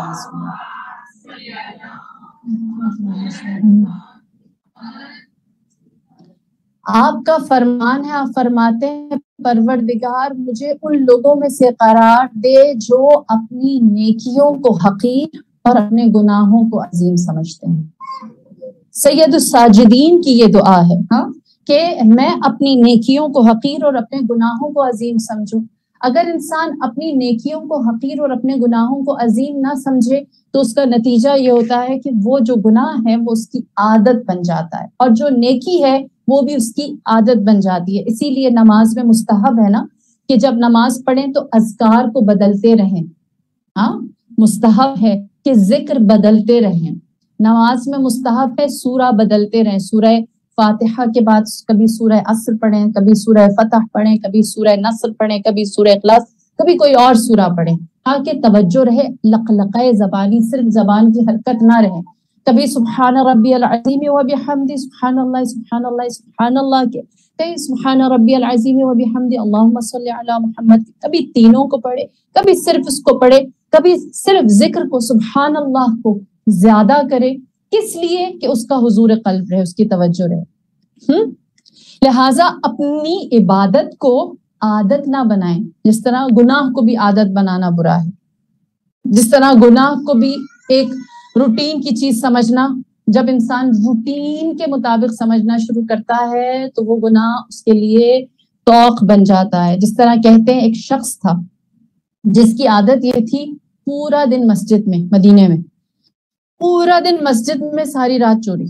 آپ کا فرمان ہے، آپ فرماتے ہیں پروردگار مجھے ان لوگوں میں سے قرار دے جو اپنی نیکیوں کو حقیر اور اپنے گناہوں کو عظیم سمجھتے ہیں۔ سید الساجدین کی یہ دعا ہے، ہاں، کہ میں اپنی نیکیوں کو حقیر اور اپنے گناہوں کو عظیم سمجھوں۔ اگر انسان اپنی نیکیوں کو حقیر اور اپنے گناہوں کو عظیم نہ سمجھے تو اس کا نتیجہ یہ ہوتا ہے کہ وہ جو گناہ ہے وہ اس کی عادت بن جاتا ہے، اور جو نیکی ہے وہ بھی اس کی عادت بن جاتی ہے۔ اسی لیے نماز میں مستحب ہے نا کہ جب نماز پڑھیں تو اذکار کو بدلتے رہیں، ہاں، مستحب ہے کہ ذکر بدلتے رہیں، نماز میں مستحب ہے سورہ بدلتے رہیں، سورہ فاتحہ کے بعد کبھی سورہ عصر پڑھیں، کبھی سورہ فتح پڑھیں، کبھی سورہ نصر پڑھیں، کبھی سورہ اخلاص، کبھی کوئی اور سورہ پڑھیں، تاکہ توجہ رہے، لقلقہ زبانی صرف زبان کی حرکت نہ رہے۔ کبھی سبحان ربی العظیم و بحمدہ، سبحان اللہ سبحان اللہ سبحان اللہ کے، کبھی سبحان ربی العظیم و بحمدہ اللہم صلی علی محمد، کبھی تینوں کو پڑھے، کبھی صرف اس کو پڑھے، کبھی صرف ذکر کو، سبحان اللہ کو زیادہ کرے، کس لیے کہ اس کا حضور قلب رہے، اس کی توجہ رہے۔ لہٰذا اپنی عبادت کو عادت نہ بنائیں، جس طرح گناہ کو بھی عادت بنانا برا ہے، جس طرح گناہ کو بھی ایک روٹین کی چیز سمجھنا، جب انسان روٹین کے مطابق سمجھنا شروع کرتا ہے تو وہ گناہ اس کے لیے توق بن جاتا ہے۔ جس طرح کہتے ہیں ایک شخص تھا جس کی عادت یہ تھی پورا دن مسجد میں، مدینے میں پورا دن مسجد میں، ساری رات چوری،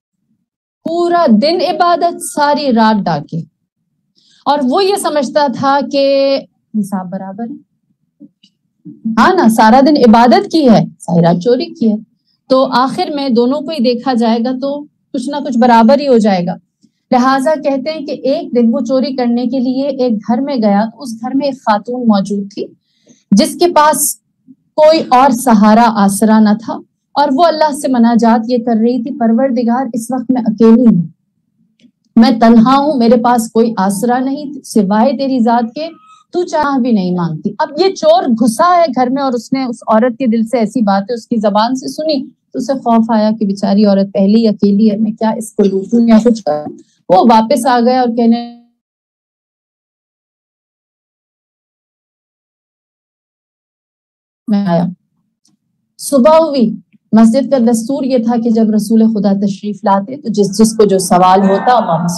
پورا دن عبادت، ساری رات ڈاکے، اور وہ یہ سمجھتا تھا کہ حساب برابر ہے، ہاں نا، سارا دن عبادت کی ہے، ساری رات چوری کی ہے، تو آخر میں دونوں کو ہی دیکھا جائے گا تو کچھ نہ کچھ برابر ہی ہو جائے گا۔ لہٰذا کہتے ہیں کہ ایک دن وہ چوری کرنے کے لیے ایک گھر میں گیا، تو اس گھر میں ایک خاتون موجود تھی جس کے پاس کوئی اور سہارا آسرا نہ تھا، اور وہ اللہ سے مناجات یہ کر رہی تھی، پروردگار اس وقت میں اکیلی ہوں، میں تنہا ہوں، میرے پاس کوئی آسرا نہیں سوائے تیری ذات کے، تو چاہ بھی نہیں مانگتی۔ اب یہ چور گھسا ہے گھر میں اور اس نے اس عورت کے دل سے ایسی باتیں اس کی زبان سے سنی تو اسے خوف آیا کہ بیچاری عورت پہلی اکیلی ہے، میں کیا اس کو لوٹوں یا کچھ کروں. وہ واپس آ گیا اور کہنے میں آیا. صبح ہوئی. مسجد کا دستور یہ تھا کہ جب رسول خدا تشریف لاتے تو جس کو جو سوال ہوتا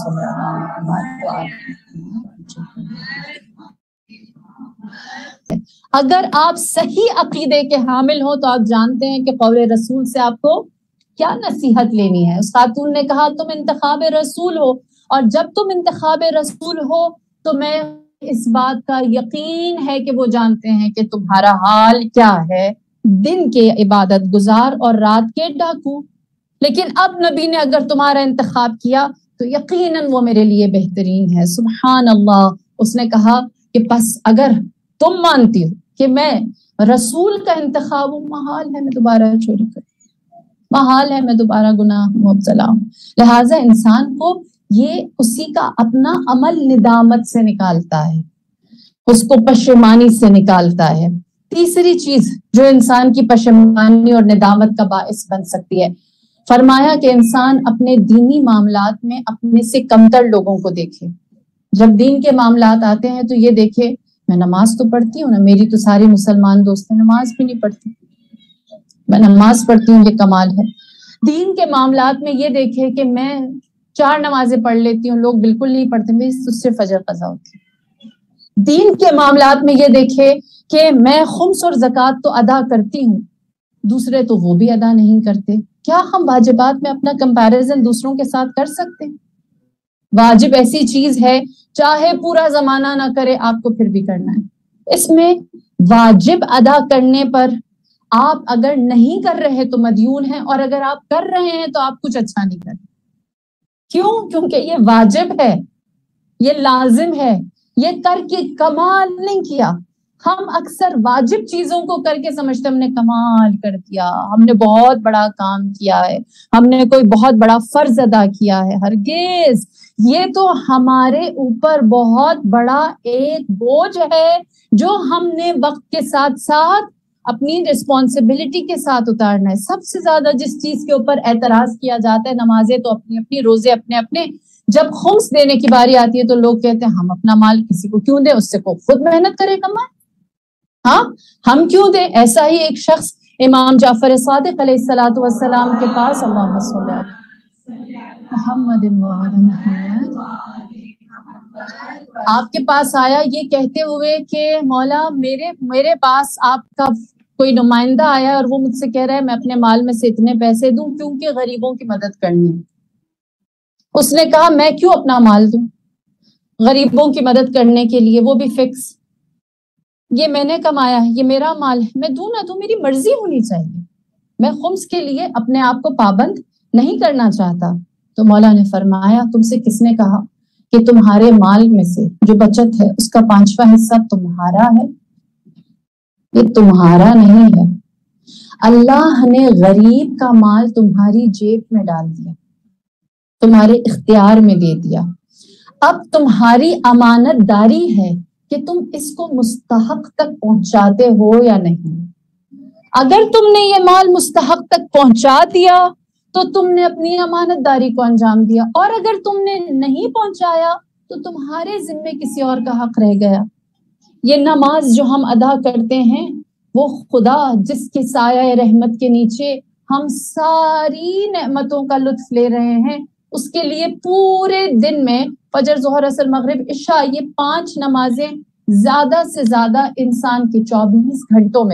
اگر آپ صحیح عقیدے کے حامل ہو تو آپ جانتے ہیں کہ قول رسول سے آپ کو کیا نصیحت لینی ہے. اس خاتون نے کہا تم انتخاب رسول ہو، اور جب تم انتخاب رسول ہو تو میں اس بات کا یقین ہے کہ وہ جانتے ہیں کہ تمہارا حال کیا ہے، دن کے عبادت گزار اور رات کے ڈاکو. لیکن اب نبی نے اگر تمہارا انتخاب کیا تو یقیناً وہ میرے لیے بہترین ہے. سبحان اللہ. اس نے کہا کہ پس اگر تم مانتی ہو کہ میں رسول کا انتخاب ہوں، محال ہے میں دوبارہ چوری کروں، محال ہے میں دوبارہ گناہ مبتلا ہوں. لہٰذا انسان کو یہ اسی کا اپنا عمل ندامت سے نکالتا ہے، اس کو پشیمانی سے نکالتا ہے. تیسری چیز جو انسان کی پشیمانی اور ندامت کا باعث بن سکتی ہے، فرمایا کہ انسان اپنے دینی معاملات میں اپنے سے کمتر لوگوں کو دیکھے. جب دین کے معاملات آتے ہیں تو یہ دیکھے میں نماز تو پڑھتی ہوں نا، میری تو ساری مسلمان دوستیں نماز بھی نہیں پڑھتی، میں نماز پڑھتی ہوں، یہ کمال ہے. دین کے معاملات میں یہ دیکھے کہ میں 4 نمازیں پڑھ لیتی ہوں، لوگ بالکل نہیں پڑھتے، میری صرف فجر قضا ہوتی ہے. دین کے معاملات میں یہ دیکھے کہ میں خمس اور زکوٰۃ تو ادا کرتی ہوں، دوسرے تو وہ بھی ادا نہیں کرتے. کیا ہم واجبات میں اپنا کمپیریزن دوسروں کے ساتھ کر سکتے ہیں؟ واجب ایسی چیز ہے چاہے پورا زمانہ نہ کرے آپ کو پھر بھی کرنا ہے. اس میں واجب ادا کرنے پر آپ اگر نہیں کر رہے تو مدیون ہیں، اور اگر آپ کر رہے ہیں تو آپ کچھ اچھا نہیں کر رہے. کیوں؟ کیونکہ یہ واجب ہے، یہ لازم ہے، یہ کر کے کمال نہیں کیا. ہم اکثر واجب چیزوں کو کر کے سمجھتے ہم نے کمال کر دیا، ہم نے بہت بڑا کام کیا ہے، ہم نے کوئی بہت بڑا فرض ادا کیا ہے. ہرگز، یہ تو ہمارے اوپر بہت بڑا ایک بوجھ ہے جو ہم نے وقت کے ساتھ ساتھ اپنی ریسپانسبلٹی کے ساتھ اتارنا ہے. سب سے زیادہ جس چیز کے اوپر اعتراض کیا جاتا ہے، نمازیں تو اپنی اپنی، روزے اپنے اپنے. جب خمس دینے کی باری آتی ہے تو لوگ کہتے ہیں ہم اپنا مال کسی کو کیوں دیں، اس سے کو خود محنت کرے کمائے، ہاں ہم کیوں دیں. ایسا ہی ایک شخص امام جعفر صادق علیہ الصلوۃ والسلام کے پاس، اللہم صلی علی محمد وعلی محمد، آپ کے پاس آیا یہ کہتے ہوئے کہ مولا میرے پاس آپ کا کوئی نمائندہ آیا اور وہ مجھ سے کہہ رہا ہے میں اپنے مال میں سے اتنے پیسے دوں کیونکہ غریبوں کی مدد کرنی ہے. اس نے کہا میں کیوں اپنا مال دوں غریبوں کی مدد کرنے کے لیے، وہ بھی فکس، یہ میں نے کمایا ہے، یہ میرا مال ہے، میں دوں نہ دوں میری مرضی ہونی چاہیے. میں خمس کے لیے اپنے آپ کو پابند نہیں کرنا چاہتا. تو مولا نے فرمایا تم سے کس نے کہا کہ تمہارے مال میں سے جو بچت ہے اس کا 5واں حصہ تمہارا ہے؟ یہ تمہارا نہیں ہے. اللہ نے غریب کا مال تمہاری جیب میں ڈال دیا، تمہارے اختیار میں دے دیا. اب تمہاری امانت داری ہے کہ تم اس کو مستحق تک پہنچاتے ہو یا نہیں. اگر تم نے یہ مال مستحق تک پہنچا دیا تو تم نے اپنی امانت داری کو انجام دیا، اور اگر تم نے نہیں پہنچایا تو تمہارے ذمے کسی اور کا حق رہ گیا. یہ نماز جو ہم ادا کرتے ہیں وہ خدا جس کے سایہ رحمت کے نیچے ہم ساری نعمتوں کا لطف لے رہے ہیں، اس کے لیے پورے دن میں فجر، ظہر، عصر، مغرب، عشاء، یہ 5 نمازیں زیادہ سے زیادہ انسان کے 24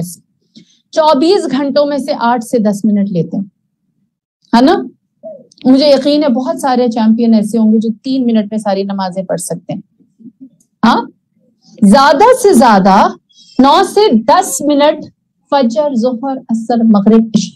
گھنٹوں میں سے 8 سے 10 منٹ لیتے ہیں، ہے نا. مجھے یقین ہے بہت سارے چیمپئن ایسے ہوں گے جو 3 منٹ میں ساری نمازیں پڑھ سکتے ہیں. ہاں، زیادہ سے زیادہ 9 سے 10 منٹ فجر، ظہر، عصر، مغرب، عشاء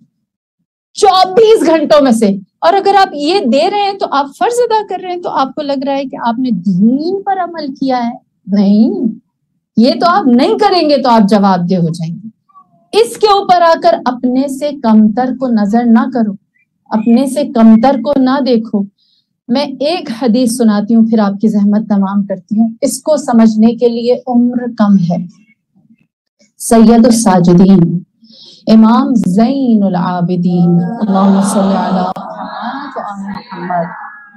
24 گھنٹوں میں سے. اور اگر آپ یہ دے رہے ہیں تو آپ فرض ادا کر رہے ہیں، تو آپ کو لگ رہا ہے کہ آپ نے دین پر عمل کیا ہے. نہیں، یہ تو آپ نہیں کریں گے تو آپ جواب دہ ہو جائیں گے. اس کے اوپر آ کر اپنے سے کمتر کو نظر نہ کرو، اپنے سے کمتر کو نہ دیکھو. میں ایک حدیث سناتی ہوں پھر آپ کی زحمت تمام کرتی ہوں. اس کو سمجھنے کے لیے عمر کم ہے. سید الساجدین امام زین العابدین اللہم صلی علی محمد و آل محمد،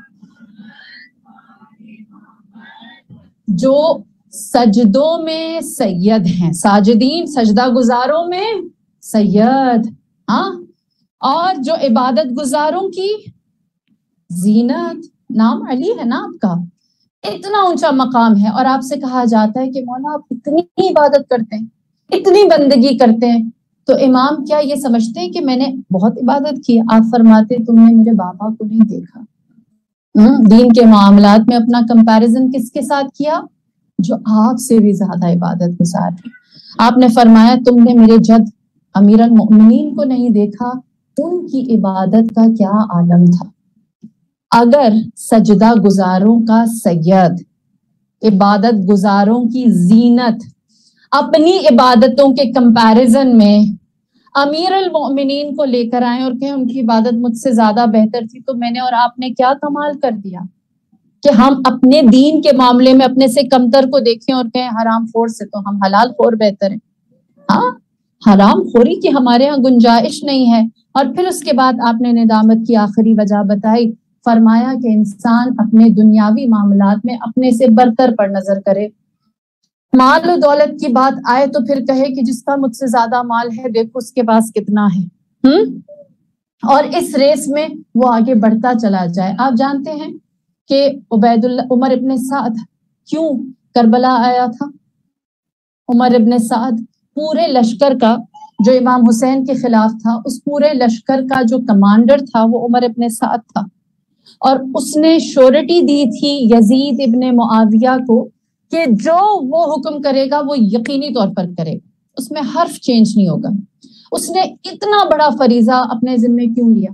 جو سجدوں میں سید ہیں، ساجدین سجدہ گزاروں میں سید، ہاں، اور جو عبادت گزاروں کی زینت، نام علی ہے نا آپ کا، اتنا اونچا مقام ہے، اور آپ سے کہا جاتا ہے کہ مولا آپ اتنی عبادت کرتے ہیں، اتنی بندگی کرتے ہیں، تو امام کیا یہ سمجھتے ہیں کہ میں نے بہت عبادت کی؟ آپ فرماتے تم نے میرے بابا کو نہیں دیکھا، دین کے معاملات میں اپنا کمپیریزن کس کے ساتھ کیا؟ جو آپ سے بھی زیادہ عبادت گزار ہے۔ آپ نے فرمایا تم نے میرے جد امیر المؤمنین کو نہیں دیکھا، ان کی عبادت کا کیا عالم تھا۔ اگر سجدہ گزاروں کا سید، عبادت گزاروں کی زینت اپنی عبادتوں کے کمپیریزن میں امیر المؤمنین کو لے کر آئیں اور کہیں ان کی عبادت مجھ سے زیادہ بہتر تھی، تو میں نے اور آپ نے کیا کمال کر دیا کہ ہم اپنے دین کے معاملے میں اپنے سے کمتر کو دیکھیں اور کہیں حرام خور سے تو ہم حلال خور بہتر ہیں۔ ہاں، حرام خوری کی ہمارے ہاں گنجائش نہیں ہے۔ اور پھر اس کے بعد آپ نے ندامت کی آخری وجہ بتائی، فرمایا کہ انسان اپنے دنیاوی معاملات میں اپنے سے برتر پر نظر کرے، مال و دولت کی بات آئے تو پھر کہے کہ جس کا مجھ سے زیادہ مال ہے دیکھو اس کے پاس کتنا ہے، اور اس ریس میں وہ آگے بڑھتا چلا جائے۔ آپ جانتے ہیں کہ عمر ابن سعد کیوں کربلا آیا تھا؟ عمر ابن سعد پورے لشکر کا، جو امام حسین کے خلاف تھا، اس پورے لشکر کا جو کمانڈر تھا وہ عمر ابن سعد تھا، اور اس نے شورٹی دی تھی یزید ابن معاویہ کو کہ جو وہ حکم کرے گا وہ یقینی طور پر کرے گا، اس میں حرف چینج نہیں ہوگا۔ اس نے اتنا بڑا فریضہ اپنے ذمے کیوں لیا؟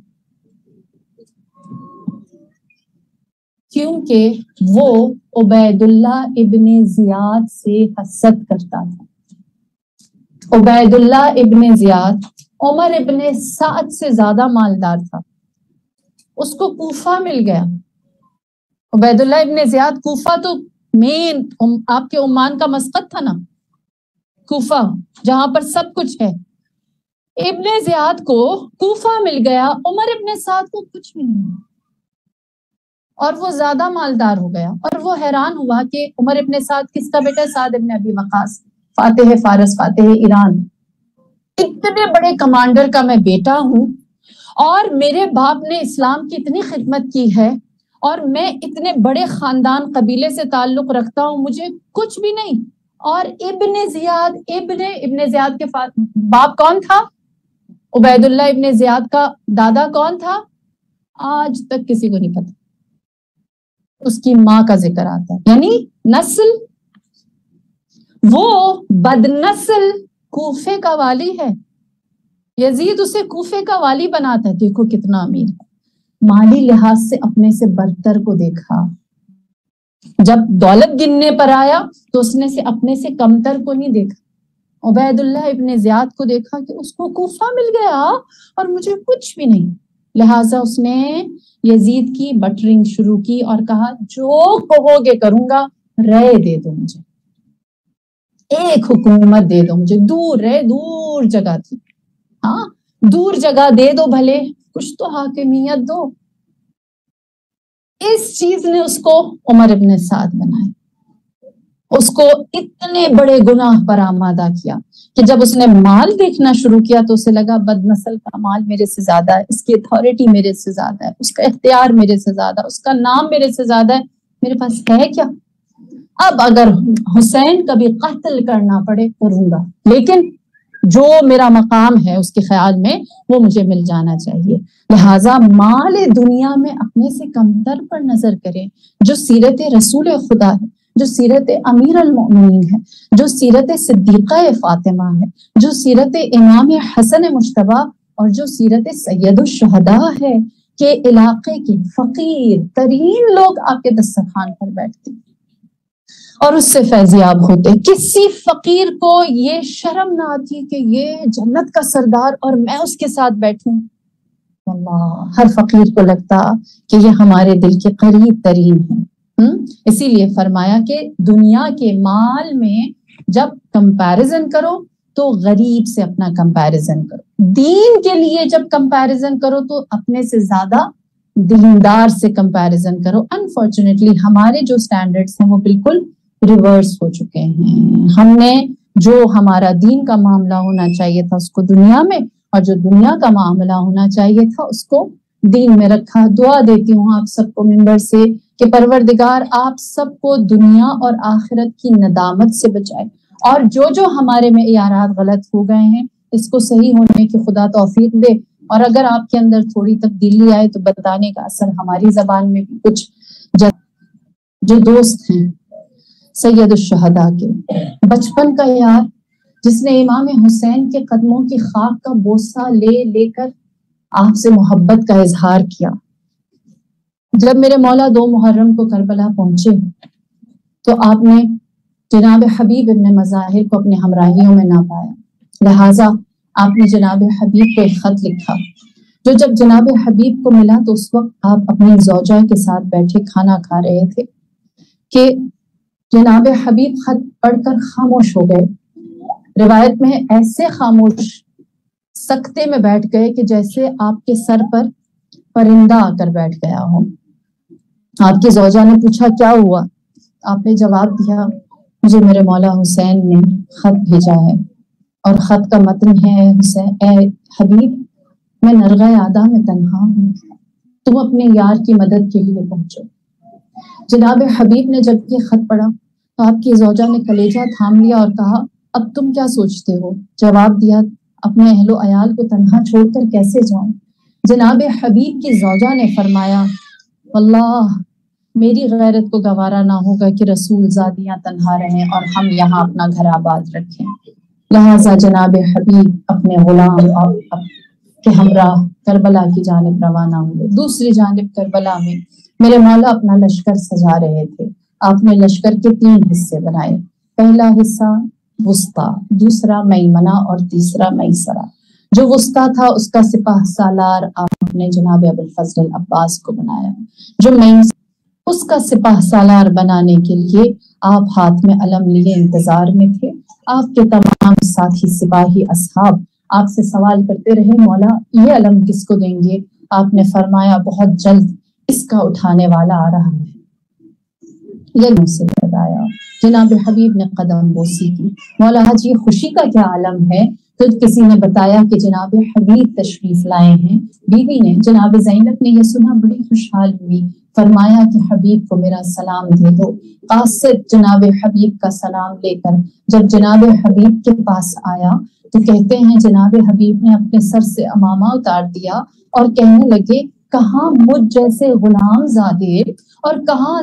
کیونکہ وہ عبید اللہ ابن زیاد سے حسد کرتا تھا۔ عبید اللہ ابن زیاد عمر ابن سعد سے زیادہ مالدار تھا، اس کو کوفہ مل گیا۔ عبید اللہ ابن زیاد، کوفہ تو مین آپ کے عمان کا مسقط تھا نا، کوفہ جہاں پر سب کچھ ہے، ابن زیاد کو کوفہ مل گیا، عمر ابن سعد کو کچھ بھی نہیں، اور وہ زیادہ مالدار ہو گیا۔ اور وہ حیران ہوا کہ عمر ابن سعد کس کا بیٹا ہے؟ سعد ابن ابی وقاص، فاتح فارس، فاتح ایران، اتنے بڑے کمانڈر کا میں بیٹا ہوں، اور میرے باپ نے اسلام کی اتنی خدمت کی ہے، اور میں اتنے بڑے خاندان قبیلے سے تعلق رکھتا ہوں، مجھے کچھ بھی نہیں۔ اور ابن زیاد کے باپ کون تھا؟ عبید اللہ ابن زیاد کا دادا کون تھا؟ آج تک کسی کو نہیں پتا۔ اس کی ماں کا ذکر آتا ہے، یعنی نسل، وہ بد نسل کوفے کا والی ہے، یزید اسے کوفے کا والی بناتا ہے۔ دیکھو کتنا امیر، مالی لحاظ سے اپنے سے برتر کو دیکھا، جب دولت گننے پر آیا تو اس نے اپنے سے کمتر کو نہیں دیکھا۔ عبید اللہ ابن زیاد کو دیکھا کہ اس کو کوفہ مل گیا اور مجھے کچھ بھی نہیں، لہٰذا اس نے یزید کی بٹرنگ شروع کی اور کہا جو کہو گے کروں گا، رائے دے دو مجھے، ایک حکومت دے دو مجھے، دور رہے، دور جگہ تھی، ہاں دور جگہ دے دو، بھلے کچھ تو حاکمیت دو۔ اس چیز نے اس کو عمر ابن سعد بنایا، اس کو اتنے بڑے گناہ پر آمادہ کیا کہ جب اس نے مال دیکھنا شروع کیا تو اسے لگا بد نسل کا مال میرے سے زیادہ ہے، اس کی اتھارٹی میرے سے زیادہ ہے، اس کا اختیار میرے سے زیادہ ہے، اس کا نام میرے سے زیادہ ہے، میرے پاس ہے کیا؟ اب اگر حسین کبھی قتل کرنا پڑے کروں گا، لیکن جو میرا مقام ہے اس کے خیال میں وہ مجھے مل جانا چاہیے۔ لہٰذا مال دنیا میں اپنے سے کمتر پر نظر کریں۔ جو سیرت رسول خدا ہے، جو سیرت امیر المؤمنین ہے، جو سیرت صدیقہ فاطمہ ہے، جو سیرت امام حسن مجتبی اور جو سیرت سید الشہداء ہے، کہ علاقے کے فقیر ترین لوگ آپ کے دسترخوان پر بیٹھتے اور اس سے فیضیاب ہوتے، کسی فقیر کو یہ شرم نہ آتی کہ یہ جنت کا سردار اور میں اس کے ساتھ بیٹھوں۔ اللہ، ہر فقیر کو لگتا کہ یہ ہمارے دل کے قریب ترین ہیں۔ اسی لیے فرمایا کہ دنیا کے مال میں جب کمپیریزن کرو تو غریب سے اپنا کمپیریزن کرو. دین کے لیے جب کمپیریزن کرو تو اپنے سے زیادہ دیندار سے کمپیریزن کرو. انفارچونیٹلی ہمارے جو سٹینڈرڈز ہیں وہ بالکل ریورس ہو چکے ہیں. ہم نے جو ہمارا دین کا معاملہ ہونا چاہیے تھا اس کو دنیا میں، اور جو دنیا کا معاملہ ہونا چاہیے تھا اس کو دین میں رکھا. دعا دیتی ہوں آپ سب کو ممبر سے کہ پروردگار آپ سب کو دنیا اور آخرت کی ندامت سے بچائے، اور جو ہمارے معیارات غلط ہو گئے ہیں اس کو صحیح ہونے کی خدا توفیق دے. اور اگر آپ کے اندر تھوڑی تبدیلی آئے تو بتانے کا اثر ہماری زبان میں بھی کچھ جو دوست ہیں سید الشہداء کے بچپن کا یار، جس نے امام حسین کے قدموں کی خاک کا بوسہ لے لے کر آپ سے محبت کا اظہار کیا. جب میرے مولا 2 محرم کو کربلا پہنچے تو آپ نے جناب حبیب ابن مظاہر کو اپنے ہمراہیوں میں نہ پایا، لہٰذا آپ نے جناب حبیب کو ایک خط لکھا. جو جب جناب حبیب کو ملا تو اس وقت آپ اپنی زوجہ کے ساتھ بیٹھے کھانا کھا رہے تھے کہ جناب حبیب خط پڑھ کر خاموش ہو گئے. روایت میں ایسے خاموش سکتے میں بیٹھ گئے کہ جیسے آپ کے سر پر پرندہ آ کر بیٹھ گیا ہو. آپ کی زوجہ نے پوچھا کیا ہوا؟ آپ نے جواب دیا مجھے میرے مولا حسین نے خط بھیجا ہے اور خط کا متن ہے اے حبیب میں نرغہ آدھا میں تنہا ہوں، تم اپنے یار کی مدد کے لیے پہنچو. جناب حبیب نے جب یہ خط پڑھا تو آپ کی زوجہ نے کلیجہ تھام لیا اور کہا اب تم کیا سوچتے ہو؟ جواب دیا اپنے اہل و عیال کو تنہا چھوڑ کر کیسے جاؤں؟ جناب حبیب کی زوجہ نے فرمایا واللہ میری غیرت کو گوارا نہ ہوگا کہ رسول زادیاں تنہا رہیں اور ہم یہاں اپنا گھر آباد رکھیں. لہٰذا جناب حبیب اپنے غلام کے ہمراہ کربلا کی جانب روانہ ہوئے. دوسری جانب کربلا میں میرے مولا اپنا لشکر سجا رہے تھے. آپ نے لشکر کے 3 حصے بنائے، پہلا حصہ وسطیٰ، دوسرا میمنہ اور تیسرا میسرہ. جو وسطیٰ تھا اس کا سپاہ سالار آپ نے جناب ابوالفضل العباس کو بنایا. جو اس کا سپاہ سالار بنانے کے لیے آپ ہاتھ میں علم لیے انتظار میں تھے. آپ کے تمام ساتھی سپاہی اصحاب آپ سے سوال کرتے رہے مولا یہ علم کس کو دیں گے؟ آپ نے فرمایا بہت جلد اس کا اٹھانے والا آ رہا ہے. یہ منہ سے بتایا. جناب حبیب نے قدم بوسی کی. مولا حج یہ خوشی کا کیا عالم ہے؟ تو کسی نے بتایا کہ جناب حبیب تشریف لائے ہیں. بیوی نے جناب زینب نے یہ سنا بڑی خوشحال ہوئی. فرمایا کہ حبیب کو میرا سلام دے دو. قاصد جناب حبیب کا سلام لے کر جب جناب حبیب کے پاس آیا تو کہتے ہیں جناب حبیب نے اپنے سر سے عمامہ اتار دیا اور کہنے لگے کہاں مجھ جیسے غلام زادے اور کہاں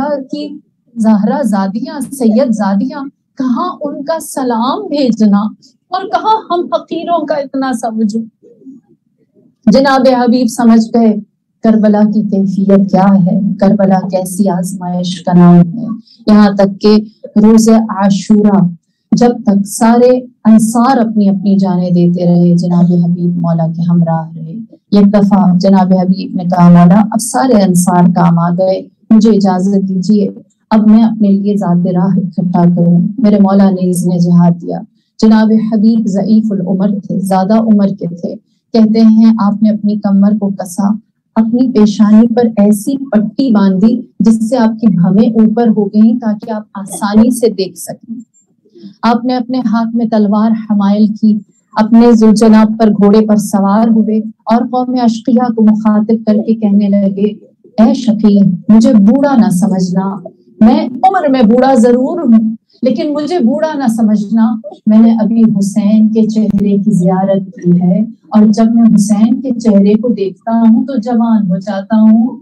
زہرا زادیاں سید زادیاں، کہاں ان کا سلام بھیجنا اور کہاں ہم فقیروں کا اتنا سا وجود. جناب حبیب سمجھ گئے کربلا کی کیفیت کیا ہے، کربلا کیسی آزمائش کا نام ہے. یہاں تک کہ روز عاشورہ جب تک سارے انصار اپنی اپنی جانیں دیتے رہے جناب حبیب مولا کے ہمراہ رہے. ایک دفعہ جناب حبیب نے کہا مولا اب سارے انصار کام آ گئے، مجھے اجازت دیجیے اب میں اپنے لیے ذات راہ اکٹھا کروں. میرے مولا نے اذن جہاد دیا. جناب حبیب ضعیف العمر تھے، زیادہ عمر کے تھے. کہتے ہیں آپ نے اپنی کمر کو کسا، اپنی پیشانی پر ایسی پٹی باندھی جس سے آپ کی بھویں اوپر ہو گئیں تاکہ آپ آسانی سے دیکھ سکیں. آپ نے اپنے ہاتھ میں تلوار حمائل کی، اپنے ذوالجناب پر گھوڑے پر سوار ہوئے اور قوم اشقیاء کو مخاطب کر کے کہنے لگے اے شقی مجھے بوڑھا نہ سمجھنا، میں عمر میں بوڑھا ضرور ہوں لیکن مجھے بوڑھا نہ سمجھنا. میں نے ابھی حسین کے چہرے کی زیارت کی ہے اور جب میں حسین کے چہرے کو دیکھتا ہوں تو جوان ہو جاتا ہوں.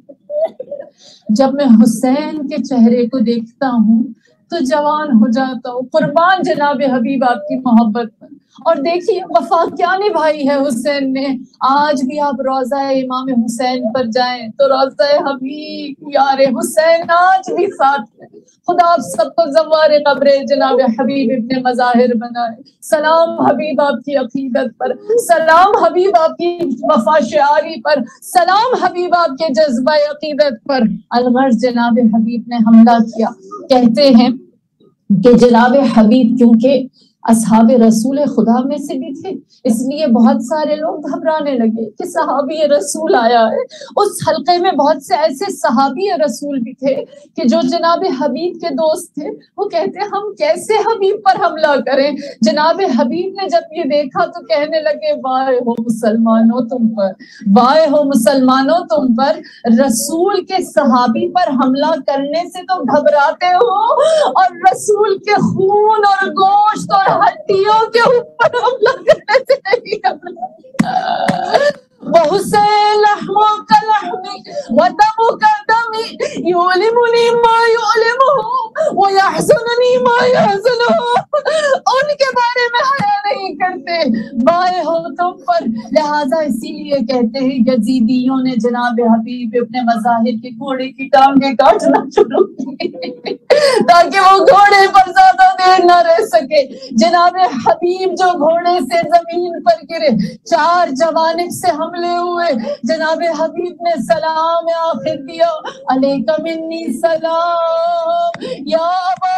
جب میں حسین کے چہرے کو دیکھتا ہوں تو جوان ہو جاتا ہوں. قربان جناب حبیب آپ کی محبت پر. اور دیکھیے وفا کیا نبھائی ہے حسین نے. آج بھی آپ روضہ امام حسین پر جائیں تو روضہ حبیب یار حسین آج بھی ساتھ ہے. خدا آپ سب کو زوار قبر جناب حبیب ابن مظاہر بنائے. سلام حبیب آپ کی عقیدت پر، سلام حبیب آپ کی وفا شعاری پر، سلام حبیب آپ کے جذبہ عقیدت پر. الغرض جناب حبیب نے حملہ کیا. کہتے ہیں کہ جناب حبیب کیونکہ اصحاب رسول خدا میں سے بھی تھے، اس لیے بہت سارے لوگ گھبرانے لگے کہ صحابی رسول آیا ہے۔ اس حلقے میں بہت سے ایسے صحابی رسول بھی تھے کہ جو جناب حبیب کے دوست تھے، وہ کہتے ہم کیسے حبیب پر حملہ کریں۔ جناب حبیب نے جب یہ دیکھا تو کہنے لگے وائے ہو مسلمانوں تم پر، وائے ہو مسلمانوں تم پر، رسول کے صحابی پر حملہ کرنے سے تو گھبراتے ہو اور رسول کے خون اور گوشت اور ہڈیوں کے اوپر حملہ کرنے سے نہیں گھبراتے۔ وحسین لحمو کا لحمی ودمو کا دمی یعلمنی ما یعلمہ ویحزننی ما یحزنہ۔ ان کے بارے میں حیا نہیں کرتے، بائے ہو تم پر۔ لہٰذا اسی لیے کہتے ہیں یزیدیوں نے جناب حبیب اپنے مظاہر کے گھوڑے کی ٹانگیں کاٹنا شروع کی تاکہ وہ گھوڑے پر زیادہ دیر نہ رہ سکے۔ جناب حبیب جو گھوڑے سے زمین پر گرے، چار جوانب سے حملے ہوئے، جناب حبیب نے سلام آخر دیا، علیک منی سلام یا ابا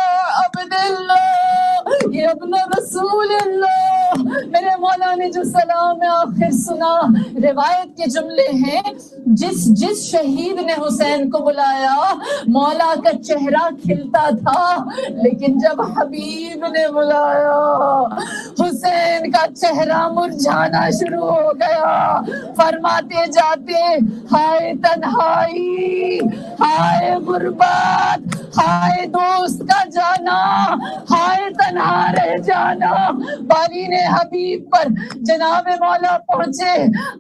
عبداللہ یا ابن رسول اللہ۔ میرے مولا نے جو سلام آخر سنا، روایت کے جملے ہیں، جس شہید نے حسین کو بلایا مولا کا چہرہ کھلتا تھا، لیکن جب حبیب نے بلایا حسین کا چہرہ مرجھانا شروع ہو گیا۔ فرماتے جاتے ہائے تنہائی، ہائے غربت، ہائے دوست کا جانا، ہائے تنہا رہ جانا۔ بالین حبیب پر جناب مولا پہنچے،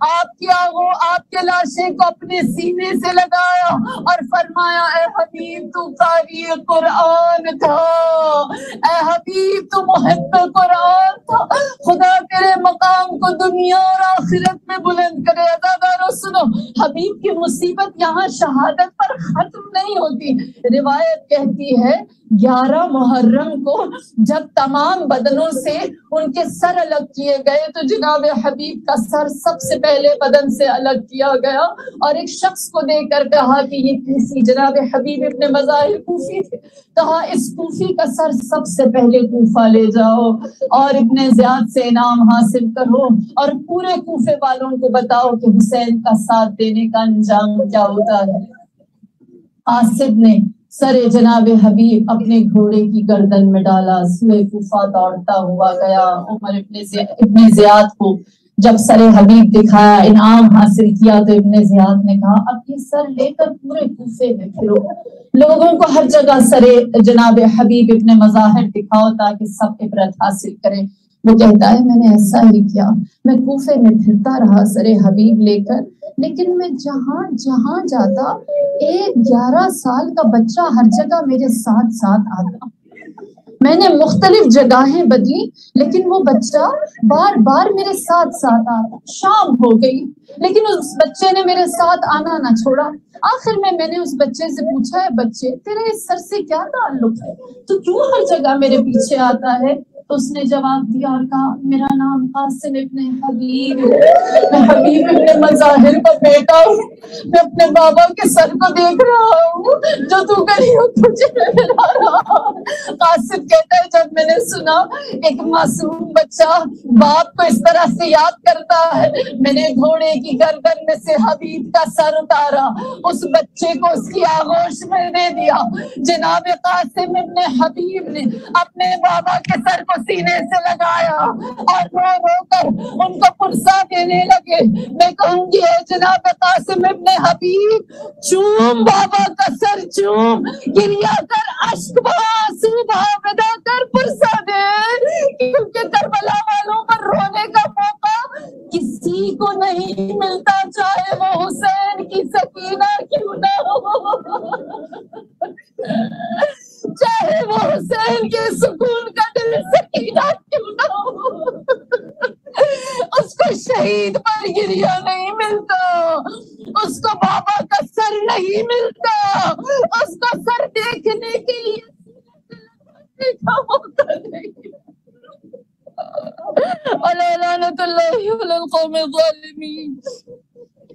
آپ کے لاشے کو اپنے سینے سے لگایا اور فرمایا اے حبیب تو قاری قرآن تھا، اے حبیب تو محب قرآن تھا، خدا تیرے مقام کو دنیا اور آخرت میں بلند کرے۔ عزادارو سنو، حبیب کی مصیبت یہاں شہادت پر ختم نہیں ہوتی۔ روایت کہتی ہے 11 محرم کو جب تمام بدنوں سے ان کے سر الگ کیے گئے تو جناب حبیب کا سر سب سے پہلے بدن سے الگ کیا گیا اور ایک شخص کو دے کر کہا کہ یہ کسی جناب حبیب ابن مظاہر کوفی تھے، کہا اس کوفی کا سر سب سے پہلے کوفہ لے جاؤ اور ابن زیاد سے انعام حاصل کرو اور پورے کوفے والوں کو بتاؤ کہ حسین کا ساتھ دینے کا انجام کیا ہوتا ہے۔ آصف نے سر جناب حبیب اپنے گھوڑے کی گردن میں ڈالا، سوئے کوفہ دوڑتا ہوا گیا۔ عمر ابن زیاد کو جب سر حبیب دکھایا، انعام حاصل کیا، تو ابن زیاد نے کہا اب یہ سر لے کر پورے کوفے میں پھرو، لوگوں کو ہر جگہ سر جناب حبیب ابن مظاہر دکھاؤ تاکہ سب عبرت حاصل کریں۔ وہ کہتا ہے میں نے ایسا ہی کیا، میں کوفے میں پھرتا رہا سر حبیب لے کر، لیکن میں جہاں جاتا ایک 11 سال کا بچہ ہر جگہ میرے ساتھ آتا۔ میں نے مختلف جگہیں بدلی لیکن وہ بچہ بار بار میرے ساتھ آتا۔ شام ہو گئی لیکن اس بچے نے میرے ساتھ آنا نہ چھوڑا۔ آخر میں نے اس بچے سے پوچھا ہے بچے تیرے اس سر سے کیا تعلق ہے، تو کیوں ہر جگہ میرے پیچھے آتا ہے؟ تو اس نے جواب دیا اور کہا میرا نام قاسم ابن حبیب، میں حبیب ابن مظاہر کا بیٹا ہوں، میں اپنے بابا کے سر کو دیکھ رہا ہوں جو تو کری ہو تجھے ملا رہا۔ قاسم کہتا ہے جب میں نے سنا ایک معصوم بچہ باپ کو اس طرح سے یاد کرتا ہے، میں نے گھوڑے کی گردن میں سے حبیب کا سر اتارا، اس بچے کو اس کی آغوش میں دے دیا۔ جناب قاسم ابن حبیب نے اپنے بابا کے سر کو سینے سے لگایا اور رو کر ان کو پرسا دینے لگے۔ میں کہوں گی اے جناب قاسم ابن حبیب چوم بابا کا سر چوم، گریا کر اشک بہا آنسو بہا بدا کر پرسا دے، کیونکہ کربلا والوں پر رونے کا موقع کسی کو نہیں ملتا، چاہے وہ حسین کی سکینہ کیوں نہ ہو، چاہے وہ حسین کے سکون کا دل سکینہ کیوں نہ ہو، اس کو شہید پر گریا نہیں ملتا، اس کو بابا کا سر نہیں ملتا، اس کا سر دیکھنے کے لیے کا موقع نہیں۔ علی لعنت اللہ علی القوم الظالمین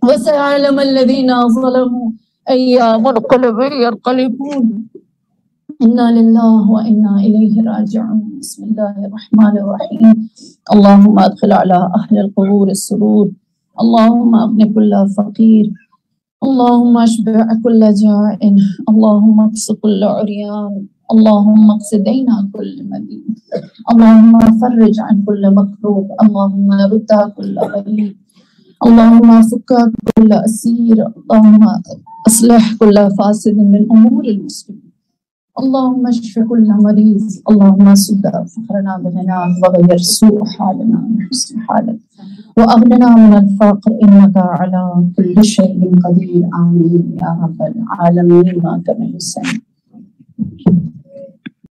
وسيعلم الذين ظلموا أي منقلب ينقلبون۔ إنا لله وإنا إليه راجعون. بسم الله الرحمن الرحيم. اللهم أدخل على أهل القبور السرور، اللهم أغن كل فقير، اللهم اشبع كل جائع، اللهم اكس كل عريان، اللهم اقص دين كل مدين، اللهم فرج عن كل مكروب، اللهم رد كل غريب، اللهم فك كل أسير، اللهم أصلح كل فاسد من أمور المسلمين، اللهم اشف كل مريض، اللهم سد فقرنا بغناك وغير سوء حالنا من حسن حالك وأغننا من الفقر إنك على كل شيء قدير. آمين يا رب العالمين. ما كان